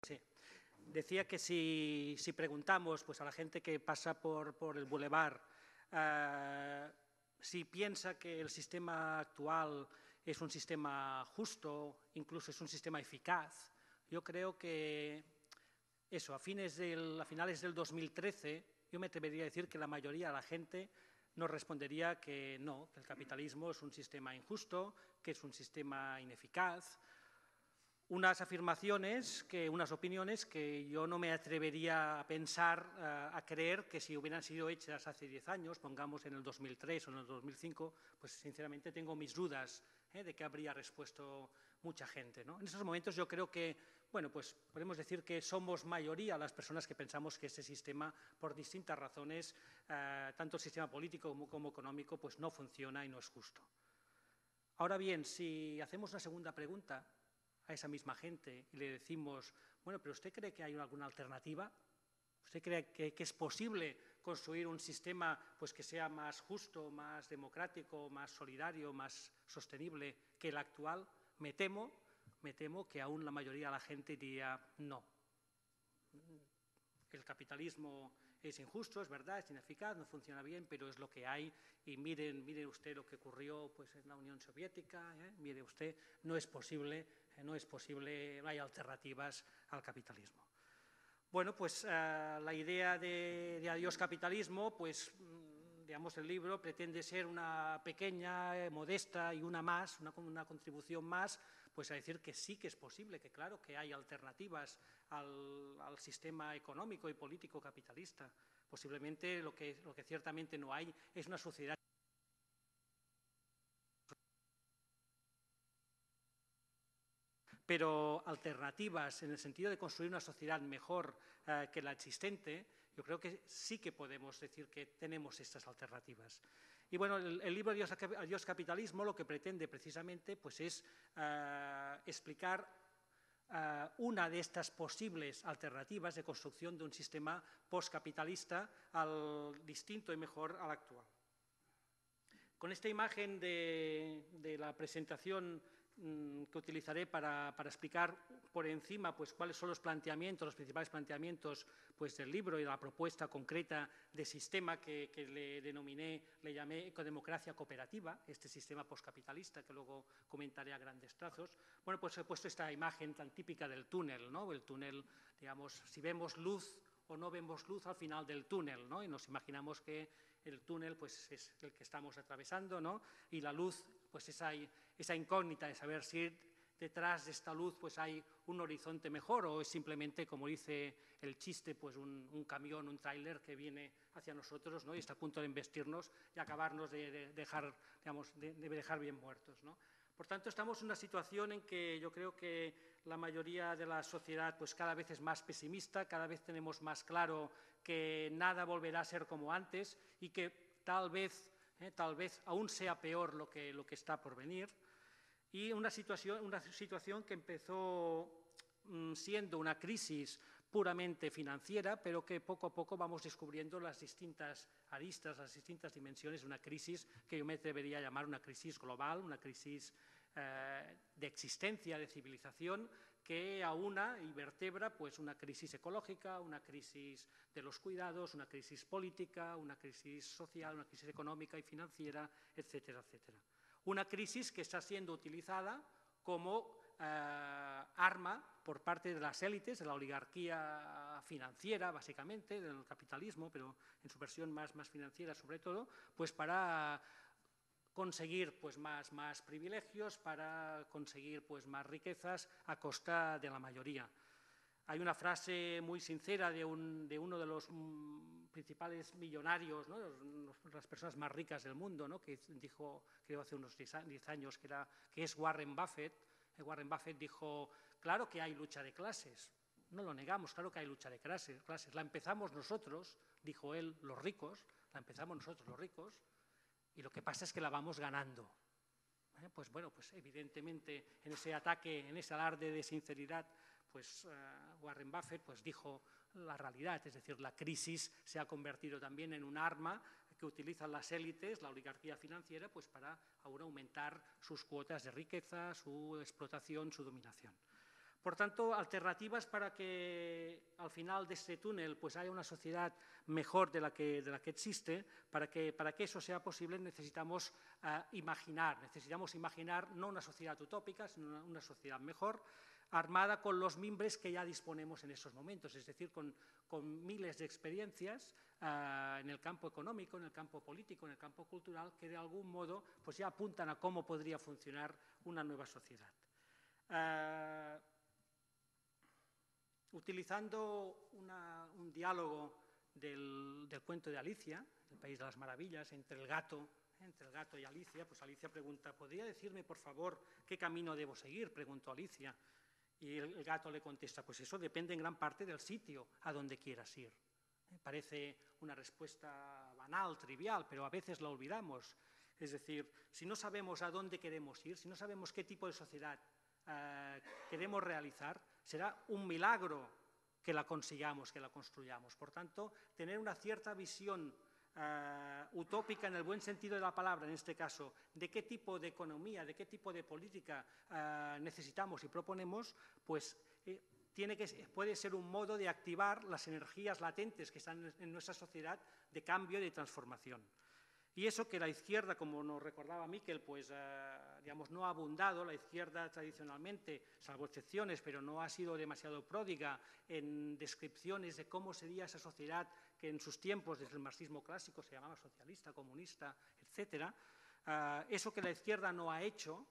Sí. Decía que si preguntamos pues, a la gente que pasa por el bulevar si piensa que el sistema actual es un sistema justo, incluso es un sistema eficaz, yo creo que eso, a finales del 2013, yo me atrevería a decir que la mayoría de la gente nos respondería que no, que el capitalismo es un sistema injusto, que es un sistema ineficaz. Unas afirmaciones, unas opiniones que yo no me atrevería a pensar, a creer que si hubieran sido hechas hace 10 años, pongamos en el 2003 o en el 2005, pues sinceramente tengo mis dudas de que habría respuesto mucha gente, ¿no? En esos momentos yo creo que, bueno, pues podemos decir que somos mayoría las personas que pensamos que este sistema, por distintas razones, tanto el sistema político como económico, pues no funciona y no es justo. Ahora bien, si hacemos una segunda pregunta a esa misma gente y le decimos, bueno, pero ¿usted cree que hay alguna alternativa? ¿Usted cree que es posible construir un sistema pues, que sea más justo, más democrático, más solidario, más sostenible que el actual? Me temo que aún la mayoría de la gente diría no. El capitalismo es injusto, es verdad, es ineficaz, no funciona bien, pero es lo que hay. Y mire usted lo que ocurrió pues, en la Unión Soviética, mire usted, no es posible, no hay alternativas al capitalismo. Bueno, pues la idea de Adiós Capitalismo, pues digamos el libro pretende ser una pequeña, modesta y una contribución más, pues a decir que sí que es posible, que claro que hay alternativas al sistema económico y político capitalista. Posiblemente lo que ciertamente no hay es una sociedad pero alternativas en el sentido de construir una sociedad mejor que la existente, yo creo que sí que podemos decir que tenemos estas alternativas. Y bueno, el libro Adiós Capitalismo lo que pretende precisamente pues, es explicar una de estas posibles alternativas de construcción de un sistema postcapitalista distinto y mejor al actual. Con esta imagen de la presentación que utilizaré para explicar por encima pues, cuáles son los principales planteamientos pues, del libro y la propuesta concreta de sistema que le llamé ecodemocracia cooperativa, este sistema postcapitalista que luego comentaré a grandes trazos. Bueno, pues he puesto esta imagen tan típica del túnel, ¿no? El túnel, digamos, si vemos luz o no vemos luz al final del túnel, ¿no? Y nos imaginamos que el túnel pues, es el que estamos atravesando, ¿no? Y la luz, pues esa incógnita de saber si detrás de esta luz pues, hay un horizonte mejor o es simplemente, como dice el chiste, pues un camión, un tráiler que viene hacia nosotros, ¿no? Y está a punto de embestirnos y acabarnos de dejar bien muertos, ¿no? Por tanto, estamos en una situación en que yo creo que la mayoría de la sociedad pues, cada vez es más pesimista, cada vez tenemos más claro que nada volverá a ser como antes y que tal vez aún sea peor lo que está por venir. Y una situación que empezó siendo una crisis puramente financiera, pero que poco a poco vamos descubriendo las distintas aristas, las distintas dimensiones de una crisis que yo me atrevería a llamar una crisis global, una crisis de existencia, de civilización, que aúna y vertebra pues, una crisis ecológica, una crisis de los cuidados, una crisis política, una crisis social, una crisis económica y financiera, etcétera, etcétera. Una crisis que está siendo utilizada como arma por parte de las élites, de la oligarquía financiera, básicamente, del capitalismo, pero en su versión más financiera sobre todo, pues para conseguir pues, más privilegios, para conseguir pues, más riquezas a costa de la mayoría. Hay una frase muy sincera de uno de los principales millonarios, ¿no? Las personas más ricas del mundo, ¿no? Que dijo, creo hace unos 10 años, que es Warren Buffett. Warren Buffett dijo, claro que hay lucha de clases, no lo negamos, claro que hay lucha de clases. La empezamos nosotros, dijo él, los ricos, la empezamos nosotros los ricos, y lo que pasa es que la vamos ganando. Pues bueno, pues evidentemente en ese ataque, en ese alarde de sinceridad, pues Warren Buffett pues, dijo la realidad, es decir, la crisis se ha convertido también en un arma que utilizan las élites, la oligarquía financiera, pues para aún aumentar sus cuotas de riqueza, su explotación, su dominación. Por tanto, alternativas para que al final de este túnel pues haya una sociedad mejor de la que existe. Para que eso sea posible necesitamos imaginar no una sociedad utópica, sino una sociedad mejor, armada con los mimbres que ya disponemos en esos momentos, es decir, con miles de experiencias en el campo económico, en el campo político, en el campo cultural, que de algún modo pues ya apuntan a cómo podría funcionar una nueva sociedad. Utilizando un diálogo del cuento de Alicia, El País de las Maravillas, entre el gato y Alicia, pues Alicia pregunta, ¿podría decirme, por favor, qué camino debo seguir?, preguntó Alicia. Y el gato le contesta, pues eso depende en gran parte del sitio a donde quieras ir. Parece una respuesta banal, trivial, pero a veces la olvidamos. Es decir, si no sabemos a dónde queremos ir, si no sabemos qué tipo de sociedad queremos realizar, será un milagro que la consigamos, que la construyamos. Por tanto, tener una cierta visión utópica en el buen sentido de la palabra, en este caso, de qué tipo de economía, de qué tipo de política necesitamos y proponemos, pues puede ser un modo de activar las energías latentes que están en nuestra sociedad de cambio y de transformación. Y eso que la izquierda, como nos recordaba Miquel, pues digamos, no ha abundado. La izquierda tradicionalmente, salvo excepciones, pero no ha sido demasiado pródiga en descripciones de cómo sería esa sociedad que en sus tiempos, desde el marxismo clásico, se llamaba socialista, comunista, etcétera. Eso que la izquierda no ha hecho,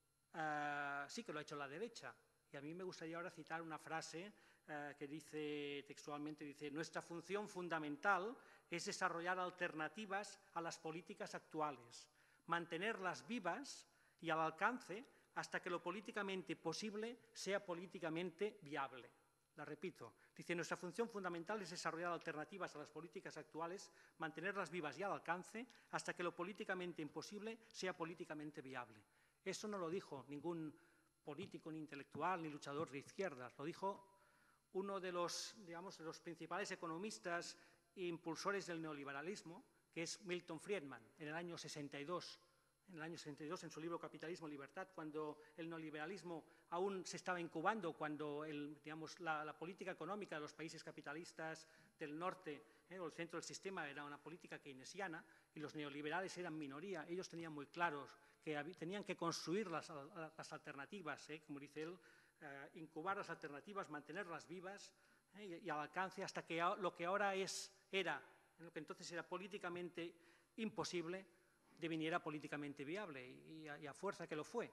sí que lo ha hecho la derecha. Y a mí me gustaría ahora citar una frase que dice textualmente, dice, nuestra función fundamental es desarrollar alternativas a las políticas actuales, mantenerlas vivas y al alcance hasta que lo políticamente posible sea políticamente viable. La repito, dice, nuestra función fundamental es desarrollar alternativas a las políticas actuales, mantenerlas vivas y al alcance hasta que lo políticamente imposible sea políticamente viable. Eso no lo dijo ningún político, ni intelectual, ni luchador de izquierdas, lo dijo uno de los, digamos, de los principales economistas e impulsores del neoliberalismo, que es Milton Friedman, en el año 62. En su libro Capitalismo y Libertad, cuando el neoliberalismo aún se estaba incubando, cuando la política económica de los países capitalistas del norte o el centro del sistema era una política keynesiana y los neoliberales eran minoría. Ellos tenían muy claros que tenían que construir las alternativas, como dice él, incubar las alternativas, mantenerlas vivas y al alcance hasta que lo que ahora era, lo que entonces era políticamente imposible, deviniera políticamente viable y a fuerza que lo fue.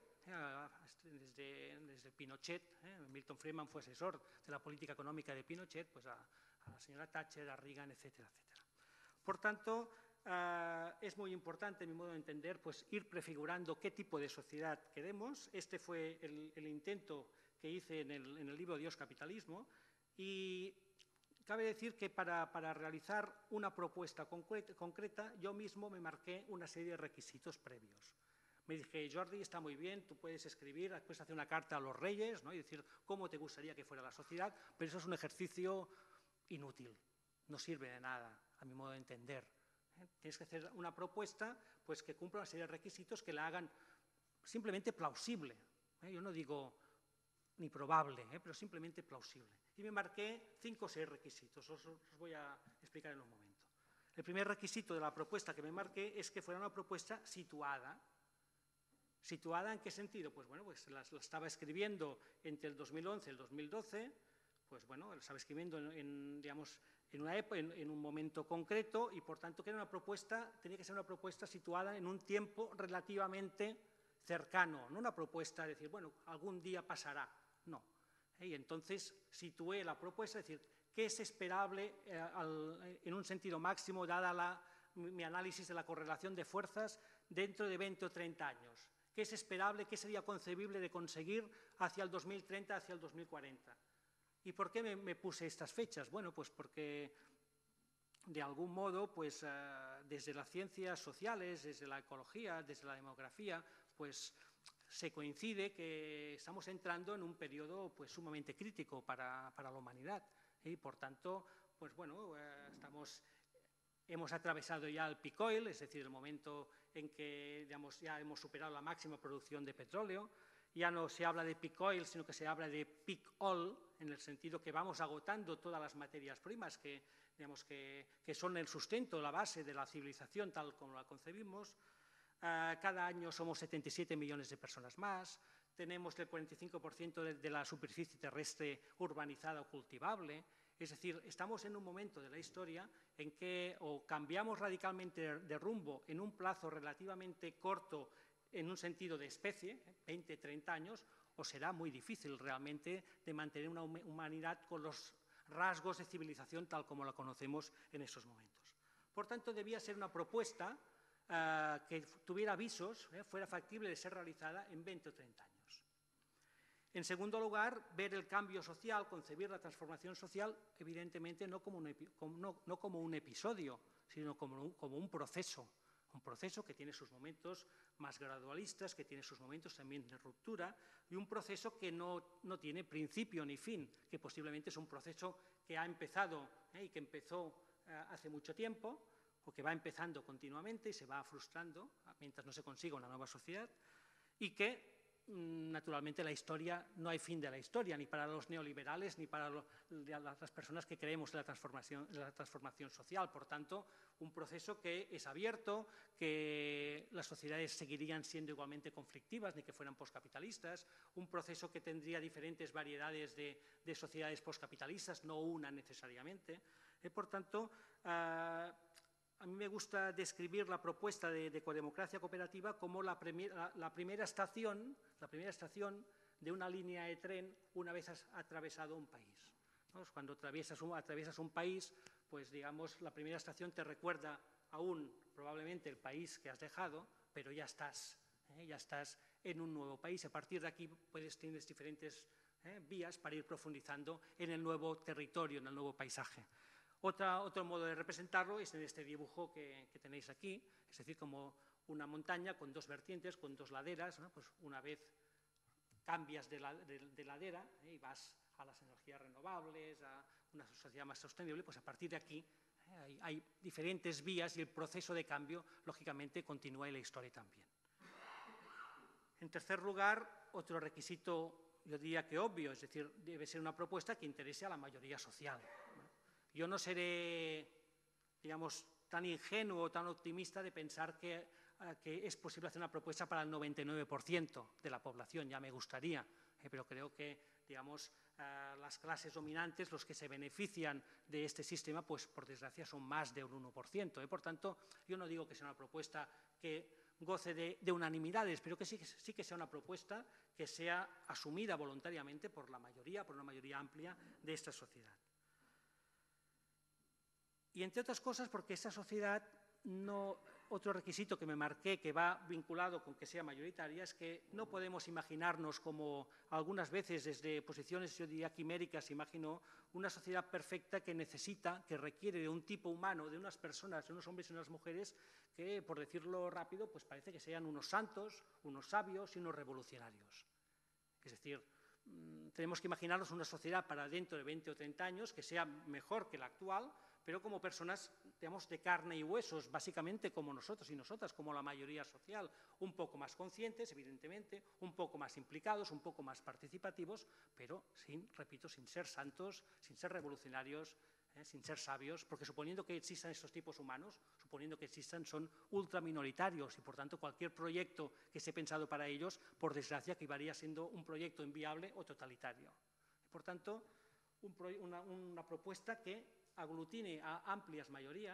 Desde Pinochet, Milton Friedman fue asesor de la política económica de Pinochet, pues a la señora Thatcher, a Reagan, etcétera, etcétera. Por tanto, es muy importante, en mi modo de entender, pues ir prefigurando qué tipo de sociedad queremos. Este fue el intento que hice en el libro Dios, Capitalismo, y cabe decir que para realizar una propuesta concreta, yo mismo me marqué una serie de requisitos previos. Me dije, Jordi, está muy bien, tú puedes escribir, puedes hacer una carta a los reyes, ¿no?, y decir cómo te gustaría que fuera la sociedad, pero eso es un ejercicio inútil, no sirve de nada, a mi modo de entender. Tienes que hacer una propuesta pues, que cumpla una serie de requisitos que la hagan simplemente plausible. Yo no digo ni probable, pero simplemente plausible. Y me marqué 5 o 6 requisitos, os voy a explicar en un momento. El primer requisito de la propuesta que me marqué es que fuera una propuesta situada. ¿Situada en qué sentido? Pues bueno, pues la estaba escribiendo entre el 2011 y el 2012, pues bueno, la estaba escribiendo en un momento concreto y por tanto que era una propuesta, tenía que ser una propuesta situada en un tiempo relativamente cercano, no una propuesta de decir, bueno, algún día pasará, no. Y entonces situé la propuesta, es decir, ¿qué es esperable en un sentido máximo, dada mi análisis de la correlación de fuerzas dentro de 20 o 30 años? ¿Qué es esperable, qué sería concebible de conseguir hacia el 2030, hacia el 2040? ¿Y por qué me puse estas fechas? Bueno, pues porque de algún modo, pues desde las ciencias sociales, desde la ecología, desde la demografía, pues se coincide que estamos entrando en un periodo pues sumamente crítico para la humanidad. Y por tanto, pues bueno, hemos atravesado ya el peak oil, es decir, el momento en que digamos, ya hemos superado la máxima producción de petróleo, Ya no se habla de peak oil, sino que se habla de peak all, en el sentido que vamos agotando todas las materias primas que, digamos, que son el sustento, la base de la civilización tal como la concebimos. Cada año somos 77 millones de personas más, tenemos el 45% de la superficie terrestre urbanizada o cultivable. Es decir, estamos en un momento de la historia en que o cambiamos radicalmente de rumbo en un plazo relativamente corto en un sentido de especie, 20, 30 años, o será muy difícil realmente de mantener una humanidad con los rasgos de civilización tal como la conocemos en estos momentos. Por tanto, debía ser una propuesta que tuviera visos, fuera factible de ser realizada en 20 o 30 años. En segundo lugar, ver el cambio social, concebir la transformación social, evidentemente no como un episodio, sino como un proceso que tiene sus momentos más gradualistas, que tiene sus momentos también de ruptura, y un proceso que no tiene principio ni fin, que posiblemente es un proceso que ha empezado y que empezó hace mucho tiempo, o que va empezando continuamente y se va frustrando mientras no se consiga una nueva sociedad, y que naturalmente la historia, no hay fin de la historia, ni para los neoliberales, ni para las personas que creemos en la transformación social. Por tanto, un proceso que es abierto, que las sociedades seguirían siendo igualmente conflictivas, ni que fueran postcapitalistas, un proceso que tendría diferentes variedades de sociedades postcapitalistas, no una necesariamente. Por tanto, a mí me gusta describir la propuesta de ecodemocracia cooperativa como la primera estación de una línea de tren una vez has atravesado un país, ¿no? Cuando atraviesas un país, pues digamos, la primera estación te recuerda aún probablemente el país que has dejado, pero ya estás en un nuevo país. A partir de aquí tienes diferentes vías para ir profundizando en el nuevo territorio, en el nuevo paisaje. Otro modo de representarlo es en este dibujo que tenéis aquí, es decir, como una montaña con dos vertientes, con dos laderas, ¿no? Pues una vez cambias de ladera y vas a las energías renovables, a una sociedad más sostenible, pues a partir de aquí hay diferentes vías y el proceso de cambio, lógicamente, continúa en la historia también. En tercer lugar, otro requisito, yo diría que obvio, es decir, debe ser una propuesta que interese a la mayoría social. Yo no seré, digamos, tan ingenuo o tan optimista de pensar que es posible hacer una propuesta para el 99% de la población, ya me gustaría, pero creo que, digamos, las clases dominantes, los que se benefician de este sistema, pues por desgracia son más de un 1%. Por tanto, yo no digo que sea una propuesta que goce de unanimidades, pero que sí que sea una propuesta que sea asumida voluntariamente por una mayoría amplia de esta sociedad. Y entre otras cosas porque esta sociedad, otro requisito que me marqué que va vinculado con que sea mayoritaria es que no podemos imaginarnos como algunas veces desde posiciones, yo diría, quiméricas, imagino una sociedad perfecta que requiere de un tipo humano, de unas personas, de unos hombres y unas mujeres que, por decirlo rápido, pues parece que sean unos santos, unos sabios y unos revolucionarios. Es decir, tenemos que imaginarnos una sociedad para dentro de 20 o 30 años que sea mejor que la actual, pero como personas, digamos, de carne y huesos, básicamente como nosotros y nosotras, como la mayoría social, un poco más conscientes, evidentemente, un poco más implicados, un poco más participativos, pero, repito, sin ser santos, sin ser revolucionarios, sin ser sabios, porque suponiendo que existan estos tipos humanos, suponiendo que existan, son ultraminoritarios y, por tanto, cualquier proyecto que esté pensado para ellos, por desgracia, acabaría siendo un proyecto inviable o totalitario. Por tanto, una propuesta que aglutine a amplias mayorías.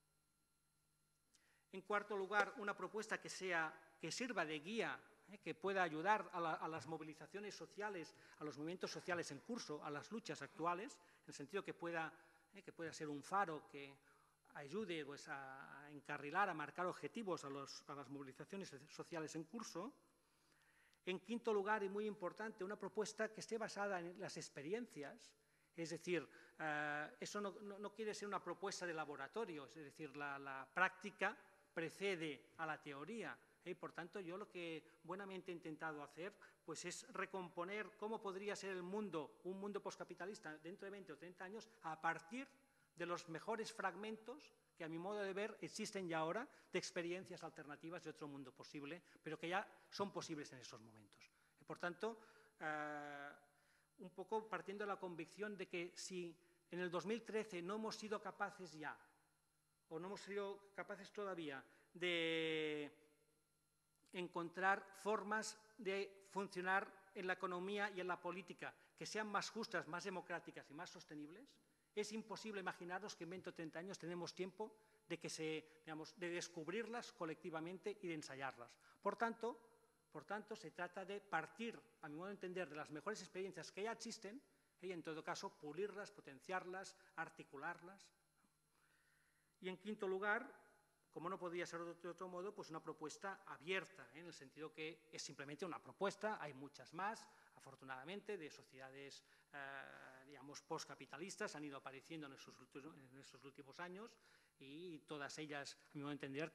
En cuarto lugar, una propuesta que sirva de guía, que pueda ayudar a las movilizaciones sociales, a los movimientos sociales en curso, a las luchas actuales, en el sentido que pueda ser un faro que ayude pues, a encarrilar, a marcar objetivos a las movilizaciones sociales en curso. En quinto lugar, y muy importante, una propuesta que esté basada en las experiencias. Es decir, eso no quiere ser una propuesta de laboratorio, es decir, la práctica precede a la teoría. Por tanto, yo lo que buenamente he intentado hacer pues, es recomponer cómo podría ser el mundo, un mundo postcapitalista dentro de 20 o 30 años, a partir de los mejores fragmentos que, a mi modo de ver, existen ya ahora de experiencias alternativas de otro mundo posible, pero que ya son posibles en estos momentos. Por tanto, un poco partiendo de la convicción de que si en el 2013 no hemos sido capaces ya, o no hemos sido capaces todavía de encontrar formas de funcionar en la economía y en la política que sean más justas, más democráticas y más sostenibles, es imposible imaginarnos que en 20 o 30 años tenemos tiempo de, de descubrirlas colectivamente y de ensayarlas. Por tanto, se trata de partir, a mi modo de entender, de las mejores experiencias que ya existen y, en todo caso, pulirlas, potenciarlas, articularlas. Y, en quinto lugar, como no podría ser de otro modo, pues una propuesta abierta, en el sentido que es simplemente una propuesta, hay muchas más, afortunadamente, de sociedades, digamos, postcapitalistas, han ido apareciendo en estos últimos años y todas ellas, a mi modo de entender,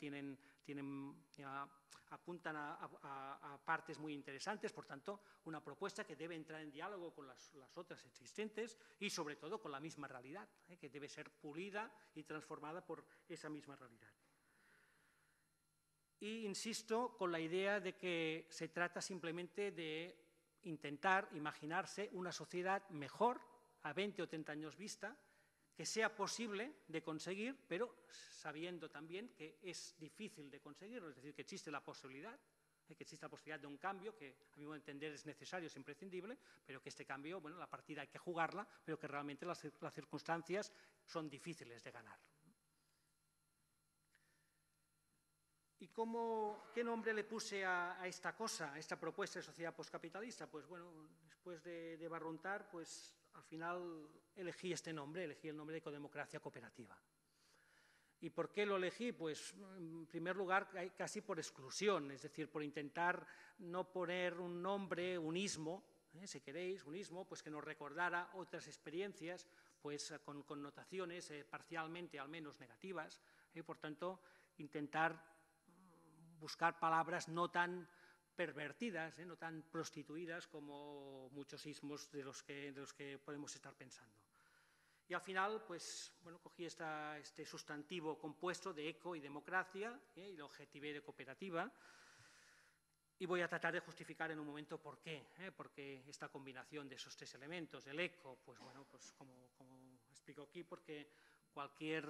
apuntan a partes muy interesantes, por tanto, una propuesta que debe entrar en diálogo con las otras existentes y, sobre todo, con la misma realidad, que debe ser pulida y transformada por esa misma realidad. Y insisto con la idea de que se trata simplemente de intentar imaginarse una sociedad mejor a 20 o 30 años vista, que sea posible de conseguir, pero sabiendo también que es difícil de conseguirlo, es decir, que existe la posibilidad de un cambio que, a mi modo de entender, es necesario, es imprescindible, pero que este cambio, bueno, la partida hay que jugarla, pero que realmente las circunstancias son difíciles de ganar. ¿Y qué nombre le puse a esta cosa, a esta propuesta de sociedad postcapitalista? Pues bueno, después de barruntar, pues al final elegí este nombre, elegí el nombre de ecodemocracia cooperativa. ¿Y por qué lo elegí? Pues en primer lugar casi por exclusión, es decir, por intentar no poner un nombre, un ismo, si queréis, un ismo, pues que nos recordara otras experiencias, pues con connotaciones parcialmente al menos negativas, por tanto, intentar buscar palabras no tan pervertidas, no tan prostituidas como muchos ismos de los que podemos estar pensando. Y al final, pues, bueno, cogí este sustantivo compuesto de eco y democracia, y lo objetivé de cooperativa, y voy a tratar de justificar en un momento por qué esta combinación de esos tres elementos, el eco, pues bueno, pues como explico aquí, porque cualquier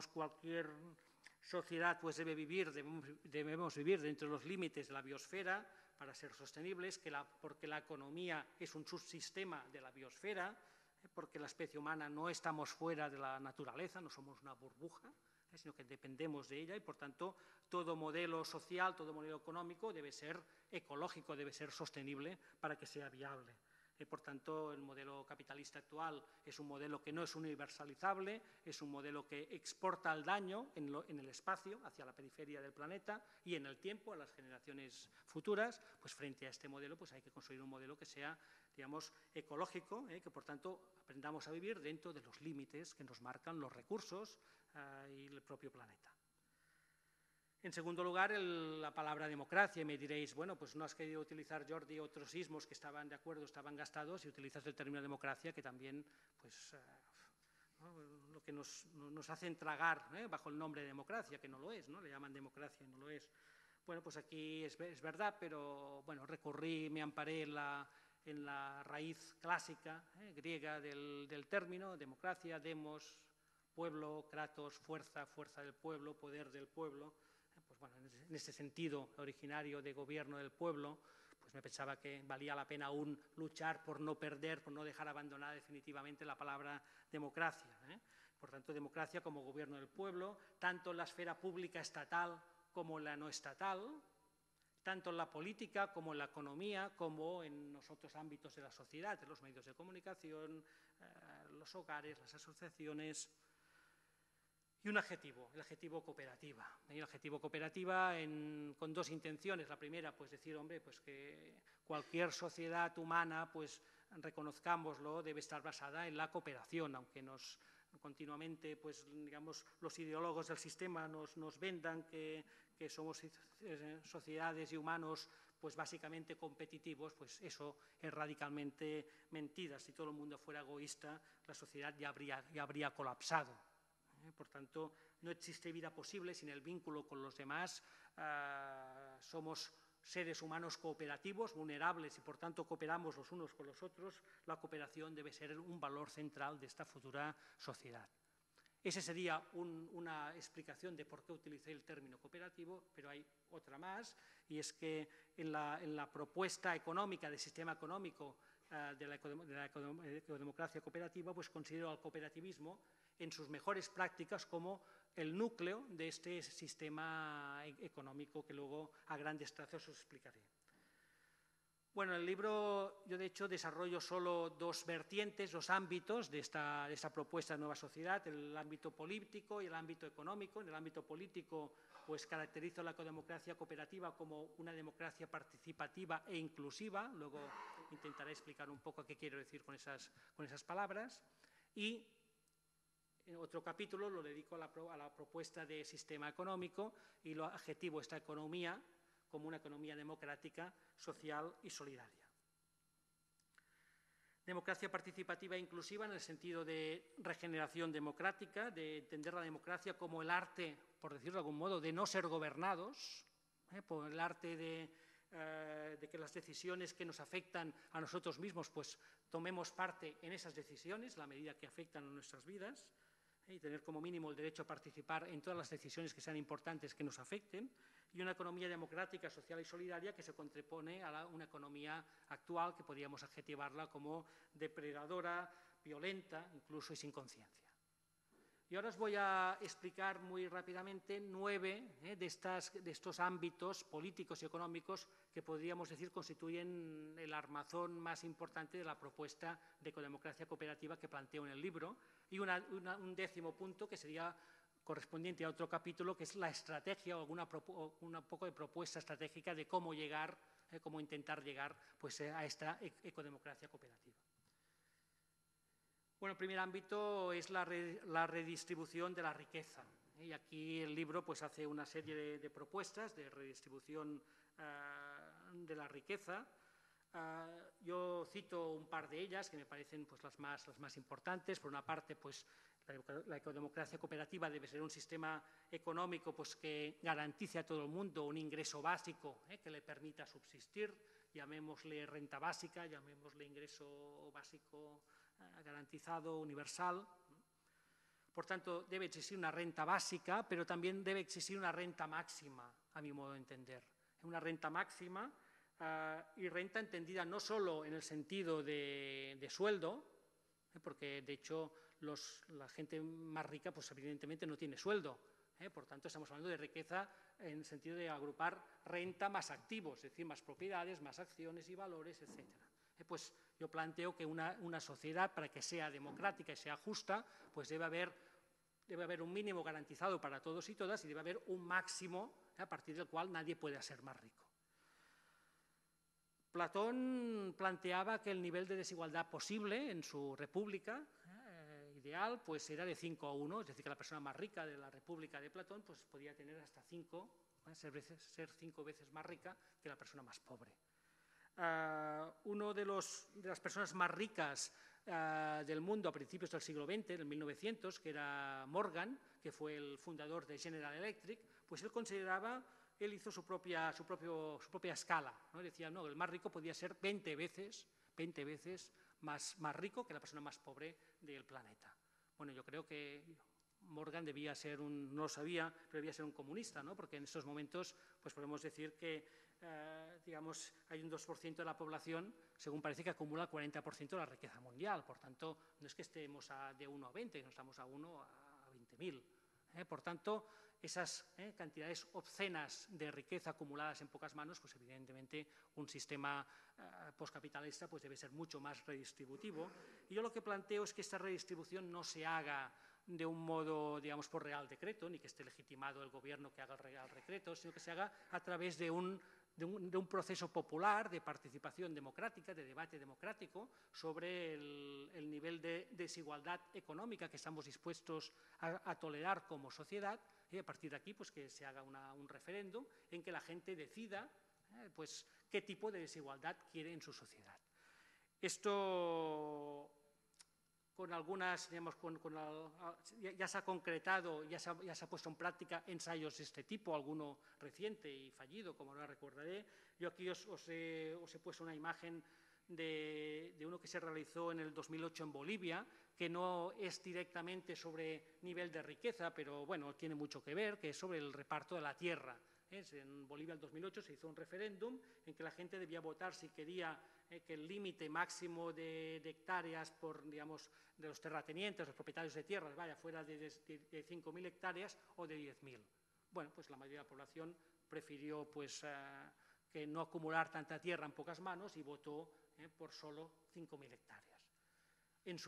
sociedad pues debemos vivir dentro de los límites de la biosfera para ser sostenibles, porque la economía es un subsistema de la biosfera, porque la especie humana no estamos fuera de la naturaleza, no somos una burbuja, sino que dependemos de ella y, por tanto, todo modelo social, todo modelo económico debe ser ecológico, debe ser sostenible para que sea viable. Por tanto, el modelo capitalista actual es un modelo que no es universalizable, es un modelo que exporta el daño en el espacio, hacia la periferia del planeta y en el tiempo, a las generaciones futuras. Pues frente a este modelo pues hay que construir un modelo que sea, digamos, ecológico, que por tanto aprendamos a vivir dentro de los límites que nos marcan los recursos y el propio planeta. En segundo lugar, la palabra democracia, y me diréis, bueno, pues no has querido utilizar, Jordi, otros ismos que estaban de acuerdo, estaban gastados, y utilizas el término democracia, que también, pues, lo que nos hacen tragar bajo el nombre de democracia, que no lo es, ¿no? Le llaman democracia y no lo es. Bueno, pues aquí es verdad, pero, bueno, me amparé en la raíz clásica griega del término, democracia, demos, pueblo, kratos, fuerza del pueblo, poder del pueblo. Pues bueno, en ese sentido originario de gobierno del pueblo, pues me pensaba que valía la pena aún luchar por no perder, por no dejar abandonada definitivamente la palabra democracia. Por tanto, democracia como gobierno del pueblo, tanto en la esfera pública estatal como en la no estatal, tanto en la política como en la economía, como en los otros ámbitos de la sociedad, en los medios de comunicación, los hogares, las asociaciones. Y un adjetivo, el adjetivo cooperativa. El adjetivo cooperativa con dos intenciones. La primera, pues decir, hombre, pues que cualquier sociedad humana, pues reconozcámoslo, debe estar basada en la cooperación, aunque continuamente, pues digamos, los ideólogos del sistema nos vendan que somos sociedades y humanos, pues básicamente competitivos, pues eso es radicalmente mentira. Si todo el mundo fuera egoísta, la sociedad ya habría colapsado. Por tanto, no existe vida posible sin el vínculo con los demás. Somos seres humanos cooperativos, vulnerables y por tanto cooperamos los unos con los otros, la cooperación debe ser un valor central de esta futura sociedad. Esa sería una explicación de por qué utilicé el término cooperativo, pero hay otra más, y es que en la propuesta económica, del sistema económico de la ecodemocracia cooperativa, pues considero al cooperativismo en sus mejores prácticas como el núcleo de este sistema económico que luego a grandes trazos os explicaré. Bueno, en el libro yo de hecho desarrollo solo dos vertientes, dos ámbitos de esta propuesta de nueva sociedad, el ámbito político y el ámbito económico. En el ámbito político pues caracterizo la ecodemocracia cooperativa como una democracia participativa e inclusiva, luego intentaré explicar un poco qué quiero decir con esas palabras, y en otro capítulo lo dedico a la propuesta de sistema económico y lo adjetivo esta economía como una economía democrática, social y solidaria. Democracia participativa e inclusiva en el sentido de regeneración democrática, de entender la democracia como el arte, por decirlo de algún modo, de no ser gobernados, por el arte de que las decisiones que nos afectan a nosotros mismos, pues tomemos parte en esas decisiones, la medida que afectan a nuestras vidas, y tener como mínimo el derecho a participar en todas las decisiones que sean importantes que nos afecten, y una economía democrática, social y solidaria que se contrapone a una economía actual que podríamos adjetivarla como depredadora, violenta, incluso y sin conciencia. Y ahora os voy a explicar muy rápidamente 9 de estos ámbitos políticos y económicos que podríamos decir constituyen el armazón más importante de la propuesta de ecodemocracia cooperativa que planteo en el libro, y un 10º punto que sería correspondiente a otro capítulo, que es la estrategia o un poco de propuesta estratégica de cómo llegar, cómo intentar llegar pues, a esta ecodemocracia cooperativa. Bueno, el primer ámbito es la redistribución de la riqueza. Y aquí el libro pues, hace una serie de propuestas de redistribución de la riqueza. Yo cito un par de ellas que me parecen pues, las más importantes. Por una parte, pues, la ecodemocracia cooperativa debe ser un sistema económico pues, que garantice a todo el mundo un ingreso básico que le permita subsistir, llamémosle renta básica, llamémosle ingreso básico garantizado, universal. Por tanto, debe existir una renta básica, pero también debe existir una renta máxima, a mi modo de entender. Una renta máxima y renta entendida no solo en el sentido de sueldo, porque de hecho la gente más rica pues evidentemente no tiene sueldo, por tanto estamos hablando de riqueza en el sentido de agrupar renta más activos, es decir, más propiedades, más acciones y valores, etc. Pues yo planteo que una sociedad, para que sea democrática y sea justa, pues debe haber un mínimo garantizado para todos y todas y debe haber un máximo a partir del cual nadie pueda ser más rico. Platón planteaba que el nivel de desigualdad posible en su república ideal pues era de 5:1, es decir, que la persona más rica de la república de Platón pues podía tener hasta ser 5 veces más rica que la persona más pobre. Uno de las personas más ricas del mundo a principios del siglo XX, en 1900, que era Morgan, que fue el fundador de General Electric, pues él hizo su propia escala, ¿no? Decía, no, el más rico podía ser 20 veces más rico que la persona más pobre del planeta. Bueno, yo creo que Morgan debía ser no lo sabía, pero debía ser un comunista, ¿no? Porque en estos momentos pues podemos decir que digamos, hay un 2% de la población, según parece, que acumula el 40% de la riqueza mundial. Por tanto, no es que estemos de 1 a 20, no estamos a 1 a 20.000. Por tanto, esas cantidades obscenas de riqueza acumuladas en pocas manos, pues evidentemente un sistema postcapitalista pues debe ser mucho más redistributivo. Y yo lo que planteo es que esta redistribución no se haga de un modo, digamos, por real decreto, ni que esté legitimado el gobierno que haga el real decreto, sino que se haga a través de un proceso popular de participación democrática, de debate democrático sobre el nivel de desigualdad económica que estamos dispuestos a tolerar como sociedad, y a partir de aquí pues que se haga un referéndum en que la gente decida pues qué tipo de desigualdad quiere en su sociedad. Esto con algunas, digamos, ya se ha concretado, ya se ha puesto en práctica ensayos de este tipo, alguno reciente y fallido, como ahora recordaré. Yo aquí os he puesto una imagen de uno que se realizó en el 2008 en Bolivia, que no es directamente sobre nivel de riqueza, pero bueno, tiene mucho que ver, que es sobre el reparto de la tierra. En Bolivia en 2008 se hizo un referéndum en que la gente debía votar si quería que el límite máximo de hectáreas digamos, de los terratenientes, los propietarios de tierras, fuera de 5.000 hectáreas o de 10.000. Bueno, pues la mayoría de la población prefirió pues, que no acumular tanta tierra en pocas manos y votó por solo 5.000 hectáreas. En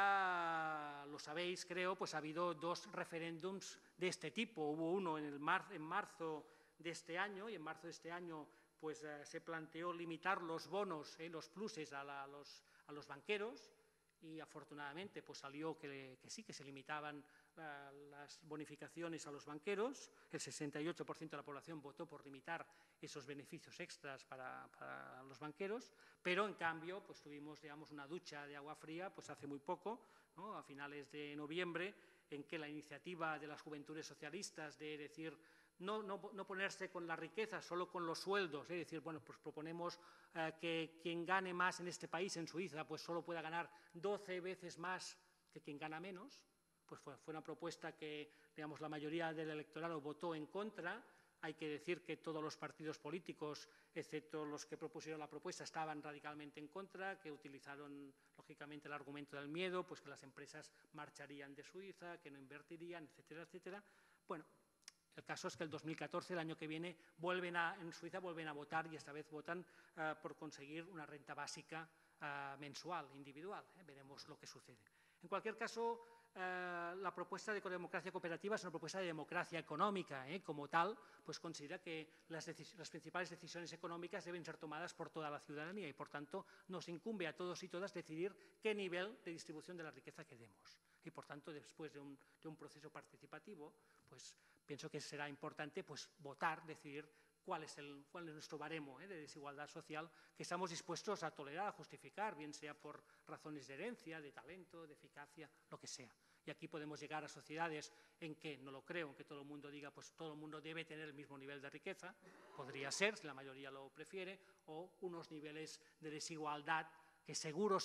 Suiza, lo sabéis, creo, pues ha habido 2 referéndums de este tipo. Hubo uno en marzo de este año, y en marzo de este año pues, se planteó limitar los bonos, los pluses a los banqueros, y afortunadamente pues, salió que sí, que se limitaban las bonificaciones a los banqueros. El 68% de la población votó por limitar esos beneficios extras para los banqueros, pero en cambio pues, tuvimos, digamos, una ducha de agua fría pues, hace muy poco, ¿no? A finales de noviembre, en que la iniciativa de las Juventudes Socialistas de decir no ponerse con la riqueza, solo con los sueldos, es decir, bueno, pues proponemos que quien gane más en este país, en Suiza, pues solo pueda ganar 12 veces más que quien gana menos. Pues fue una propuesta que, digamos, la mayoría del electorado votó en contra. Hay que decir que todos los partidos políticos, excepto los que propusieron la propuesta, estaban radicalmente en contra, que utilizaron, lógicamente, el argumento del miedo, pues que las empresas marcharían de Suiza, que no invertirían, etcétera, etcétera. Bueno, el caso es que el 2014, el año que viene, en Suiza vuelven a votar y esta vez votan por conseguir una renta básica mensual, individual. Veremos lo que sucede. En cualquier caso, la propuesta de democracia cooperativa es una propuesta de democracia económica. Como tal, pues considera que las principales decisiones económicas deben ser tomadas por toda la ciudadanía y, por tanto, nos incumbe a todos y todas decidir qué nivel de distribución de la riqueza queremos. Y, por tanto, después de un proceso participativo, pues pienso que será importante pues, votar, decidir cuál es nuestro baremo de desigualdad social que estamos dispuestos a tolerar, a justificar, bien sea por razones de herencia, de talento, de eficacia, lo que sea. Y aquí podemos llegar a sociedades en que, no lo creo, en que todo el mundo diga pues todo el mundo debe tener el mismo nivel de riqueza, podría ser, si la mayoría lo prefiere, o unos niveles de desigualdad que seguro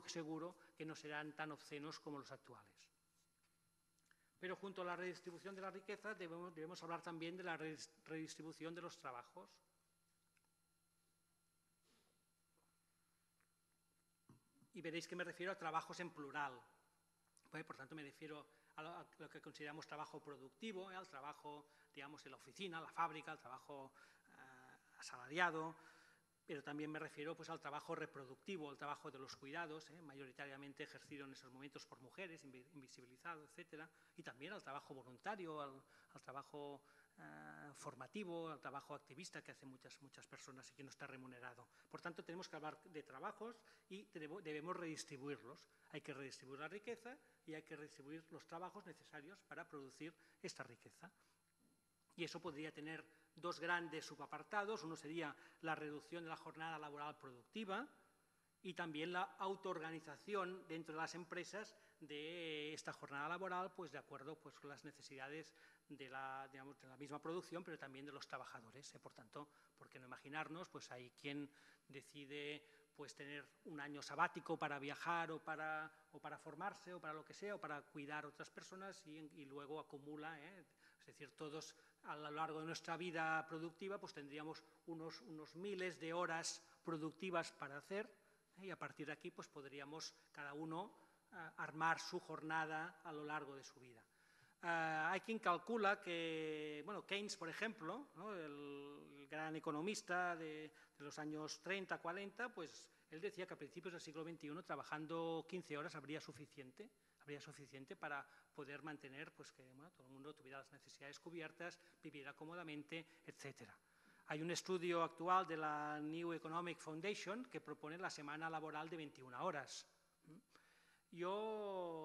que no serán tan obscenos como los actuales. Pero junto a la redistribución de la riqueza debemos hablar también de la redistribución de los trabajos. Y veréis que me refiero a trabajos en plural. Por tanto, me refiero a lo que consideramos trabajo productivo, al trabajo, digamos, en la oficina, la fábrica, al trabajo asalariado, pero también me refiero pues, al trabajo reproductivo, al trabajo de los cuidados, mayoritariamente ejercido en esos momentos por mujeres, invisibilizado, etcétera, y también al trabajo voluntario, al trabajo formativo, al trabajo activista que hacen muchas personas y que no está remunerado. Por tanto, tenemos que hablar de trabajos y debemos redistribuirlos. Hay que redistribuir la riqueza y hay que redistribuir los trabajos necesarios para producir esta riqueza. Y eso podría tener 2 grandes subapartados. Uno sería la reducción de la jornada laboral productiva y también la autoorganización dentro de las empresas de esta jornada laboral, pues de acuerdo pues, con las necesidades de la misma producción, pero también de los trabajadores. Por tanto, ¿por qué no imaginarnos? Pues hay quien decide pues, tener un año sabático para viajar o para formarse o para lo que sea, o para cuidar a otras personas y luego acumula, es decir, todos a lo largo de nuestra vida productiva pues tendríamos unos miles de horas productivas para hacer y a partir de aquí pues podríamos cada uno armar su jornada a lo largo de su vida. Hay quien calcula que, bueno, Keynes, por ejemplo, ¿no? el gran economista de los años 30, 40, pues él decía que a principios del siglo XXI trabajando 15 horas habría suficiente para poder mantener pues, que bueno, todo el mundo tuviera las necesidades cubiertas, viviera cómodamente, etcétera. Hay un estudio actual de la New Economic Foundation que propone la semana laboral de 21 horas. Yo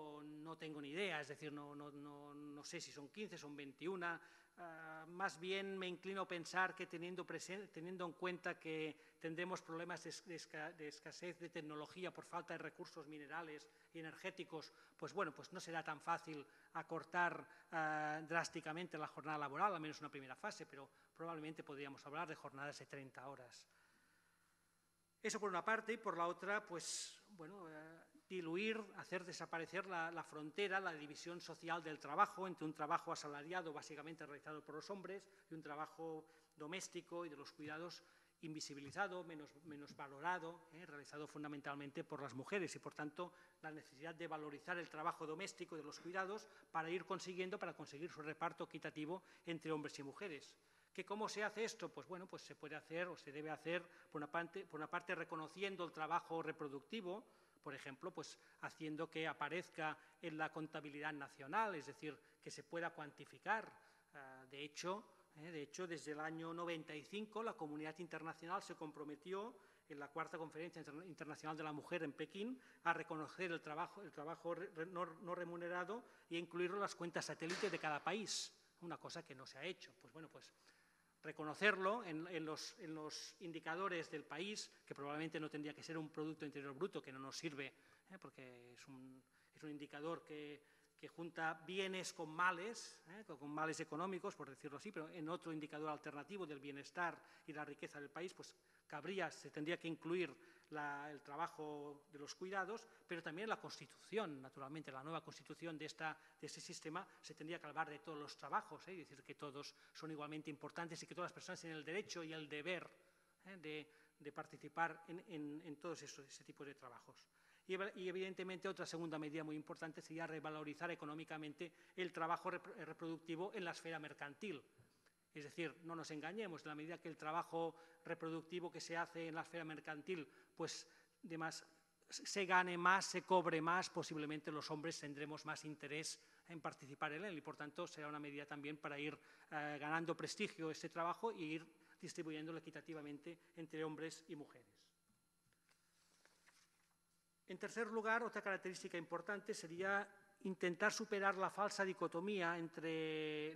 no tengo ni idea, es decir, no sé si son 15, son 21. Más bien me inclino a pensar que teniendo en cuenta que tendremos problemas de escasez de tecnología por falta de recursos minerales y energéticos, pues bueno, pues no será tan fácil acortar drásticamente la jornada laboral, al menos en una primera fase, pero probablemente podríamos hablar de jornadas de 30 horas. Eso por una parte, y por la otra, pues bueno, diluir, hacer desaparecer la frontera, la división social del trabajo entre un trabajo asalariado básicamente realizado por los hombres y un trabajo doméstico y de los cuidados invisibilizado, menos valorado, realizado fundamentalmente por las mujeres y, por tanto, la necesidad de valorizar el trabajo doméstico de los cuidados para conseguir su reparto equitativo entre hombres y mujeres. ¿Cómo se hace esto? Pues bueno, pues se puede hacer o se debe hacer por una parte reconociendo el trabajo reproductivo, por ejemplo, pues haciendo que aparezca en la contabilidad nacional, es decir, que se pueda cuantificar. De hecho, desde el año 95 la comunidad internacional se comprometió en la cuarta Conferencia Internacional de la Mujer en Pekín a reconocer el trabajo no remunerado e incluirlo en las cuentas satélite de cada país, una cosa que no se ha hecho. Pues bueno, pues reconocerlo en los indicadores del país, que probablemente no tendría que ser un Producto Interior Bruto, que no nos sirve, porque es un indicador que junta bienes con males económicos, por decirlo así, pero en otro indicador alternativo del bienestar y la riqueza del país, pues se tendría que incluir el trabajo de los cuidados, pero también la Constitución, naturalmente, la nueva Constitución de este sistema se tendría que hablar de todos los trabajos, es decir, que todos son igualmente importantes y que todas las personas tienen el derecho y el deber de participar en todos ese tipo de trabajos. Y evidentemente otra segunda medida muy importante sería revalorizar económicamente el trabajo reproductivo en la esfera mercantil. Es decir, no nos engañemos, en la medida que el trabajo reproductivo que se hace en la esfera mercantil, pues se gane más, se cobre más, posiblemente los hombres tendremos más interés en participar en él y por tanto será una medida también para ir ganando prestigio este trabajo e ir distribuyéndolo equitativamente entre hombres y mujeres. En tercer lugar, otra característica importante sería intentar superar la falsa dicotomía entre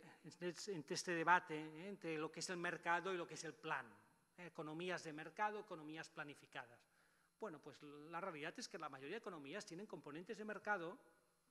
este debate, entre lo que es el mercado y lo que es el plan. Economías de mercado, economías planificadas. Bueno, pues la realidad es que la mayoría de economías tienen componentes de mercado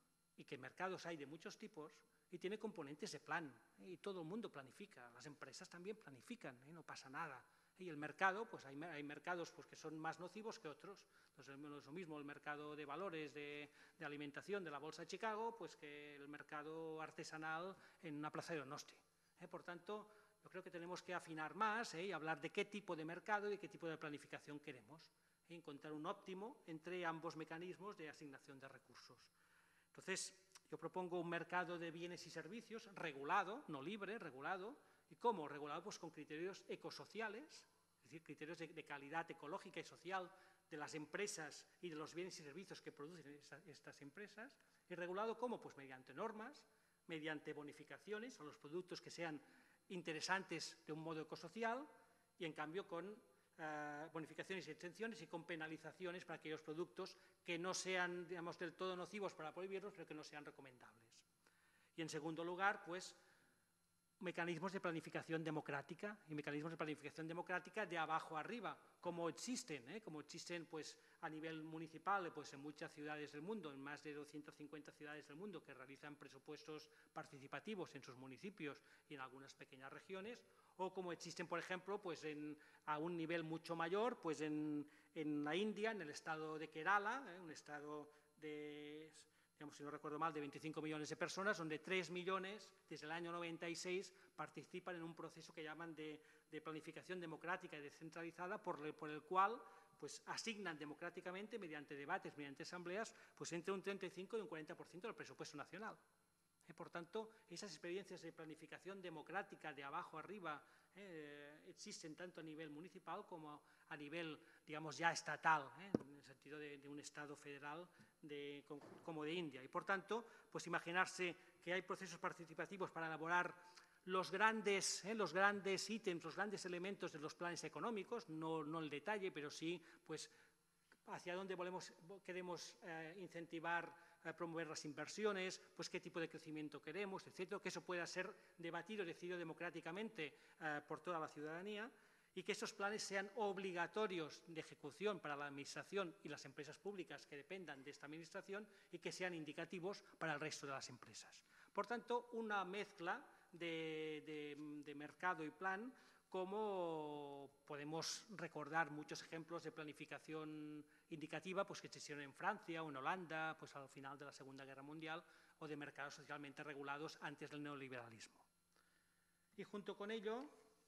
y que mercados hay de muchos tipos y tiene componentes de plan. Y todo el mundo planifica, las empresas también planifican, no pasa nada. Y el mercado, pues hay mercados pues, que son más nocivos que otros. Entonces, no es lo mismo el mercado de valores de alimentación de la Bolsa de Chicago pues, que el mercado artesanal en una plaza de Donosti. Por tanto, yo creo que tenemos que afinar más y hablar de qué tipo de mercado y de qué tipo de planificación queremos. Encontrar un óptimo entre ambos mecanismos de asignación de recursos. Entonces, yo propongo un mercado de bienes y servicios regulado, no libre, regulado. ¿Y cómo? Regulado pues, con criterios ecosociales, es decir, criterios de calidad ecológica y social de las empresas y de los bienes y servicios que producen estas empresas. ¿Y regulado cómo? Pues mediante normas, mediante bonificaciones a los productos que sean interesantes de un modo ecosocial y, en cambio, con bonificaciones y exenciones y con penalizaciones para aquellos productos que no sean, digamos, del todo nocivos para prohibirlos, pero que no sean recomendables. Y, en segundo lugar, pues, mecanismos de planificación democrática y mecanismos de planificación democrática de abajo arriba, como existen pues, a nivel municipal pues, en muchas ciudades del mundo, en más de 250 ciudades del mundo que realizan presupuestos participativos en sus municipios y en algunas pequeñas regiones, o como existen, por ejemplo, pues, a un nivel mucho mayor pues, en la India, en el estado de Kerala, un estado de, digamos, si no recuerdo mal, de 25 millones de personas, donde 3 millones desde el año 96 participan en un proceso que llaman de planificación democrática y descentralizada, por el cual pues, asignan democráticamente, mediante debates, mediante asambleas, pues entre un 35 y un 40% del presupuesto nacional. Por tanto, esas experiencias de planificación democrática de abajo arriba existen tanto a nivel municipal como a nivel, digamos, ya estatal, en el sentido de un Estado federal como de India. Y, por tanto, pues imaginarse que hay procesos participativos para elaborar los grandes ítems, los grandes elementos de los planes económicos, no el detalle, pero sí pues, hacia dónde queremos incentivar promover las inversiones, pues qué tipo de crecimiento queremos, etcétera, que eso pueda ser debatido y decidido democráticamente por toda la ciudadanía, y que estos planes sean obligatorios de ejecución para la Administración y las empresas públicas que dependan de esta Administración y que sean indicativos para el resto de las empresas. Por tanto, una mezcla de mercado y plan, como podemos recordar muchos ejemplos de planificación indicativa pues, que se hicieron en Francia o en Holanda pues, al final de la Segunda Guerra Mundial, o de mercados socialmente regulados antes del neoliberalismo. Y junto con ello,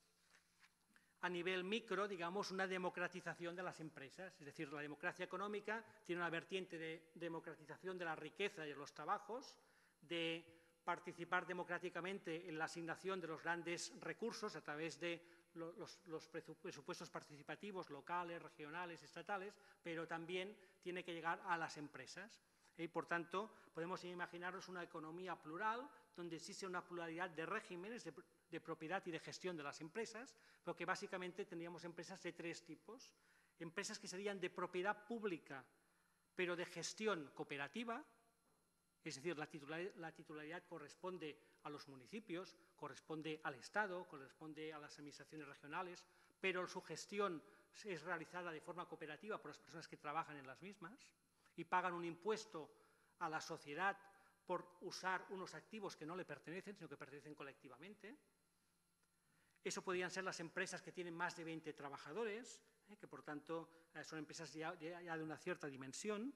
a nivel micro, digamos, una democratización de las empresas. Es decir, la democracia económica tiene una vertiente de democratización de la riqueza y de los trabajos, de participar democráticamente en la asignación de los grandes recursos a través de los presupuestos participativos locales, regionales, estatales, pero también tiene que llegar a las empresas. Y, por tanto, podemos imaginarnos una economía plural, donde existe una pluralidad de regímenes de propiedad y de gestión de las empresas, pero que básicamente tendríamos empresas de tres tipos. Empresas que serían de propiedad pública, pero de gestión cooperativa, es decir, la titularidad corresponde a los municipios, corresponde al Estado, corresponde a las administraciones regionales, pero su gestión es realizada de forma cooperativa por las personas que trabajan en las mismas y pagan un impuesto a la sociedad por usar unos activos que no le pertenecen, sino que pertenecen colectivamente. Eso podrían ser las empresas que tienen más de 20 trabajadores, que por tanto son empresas ya de una cierta dimensión.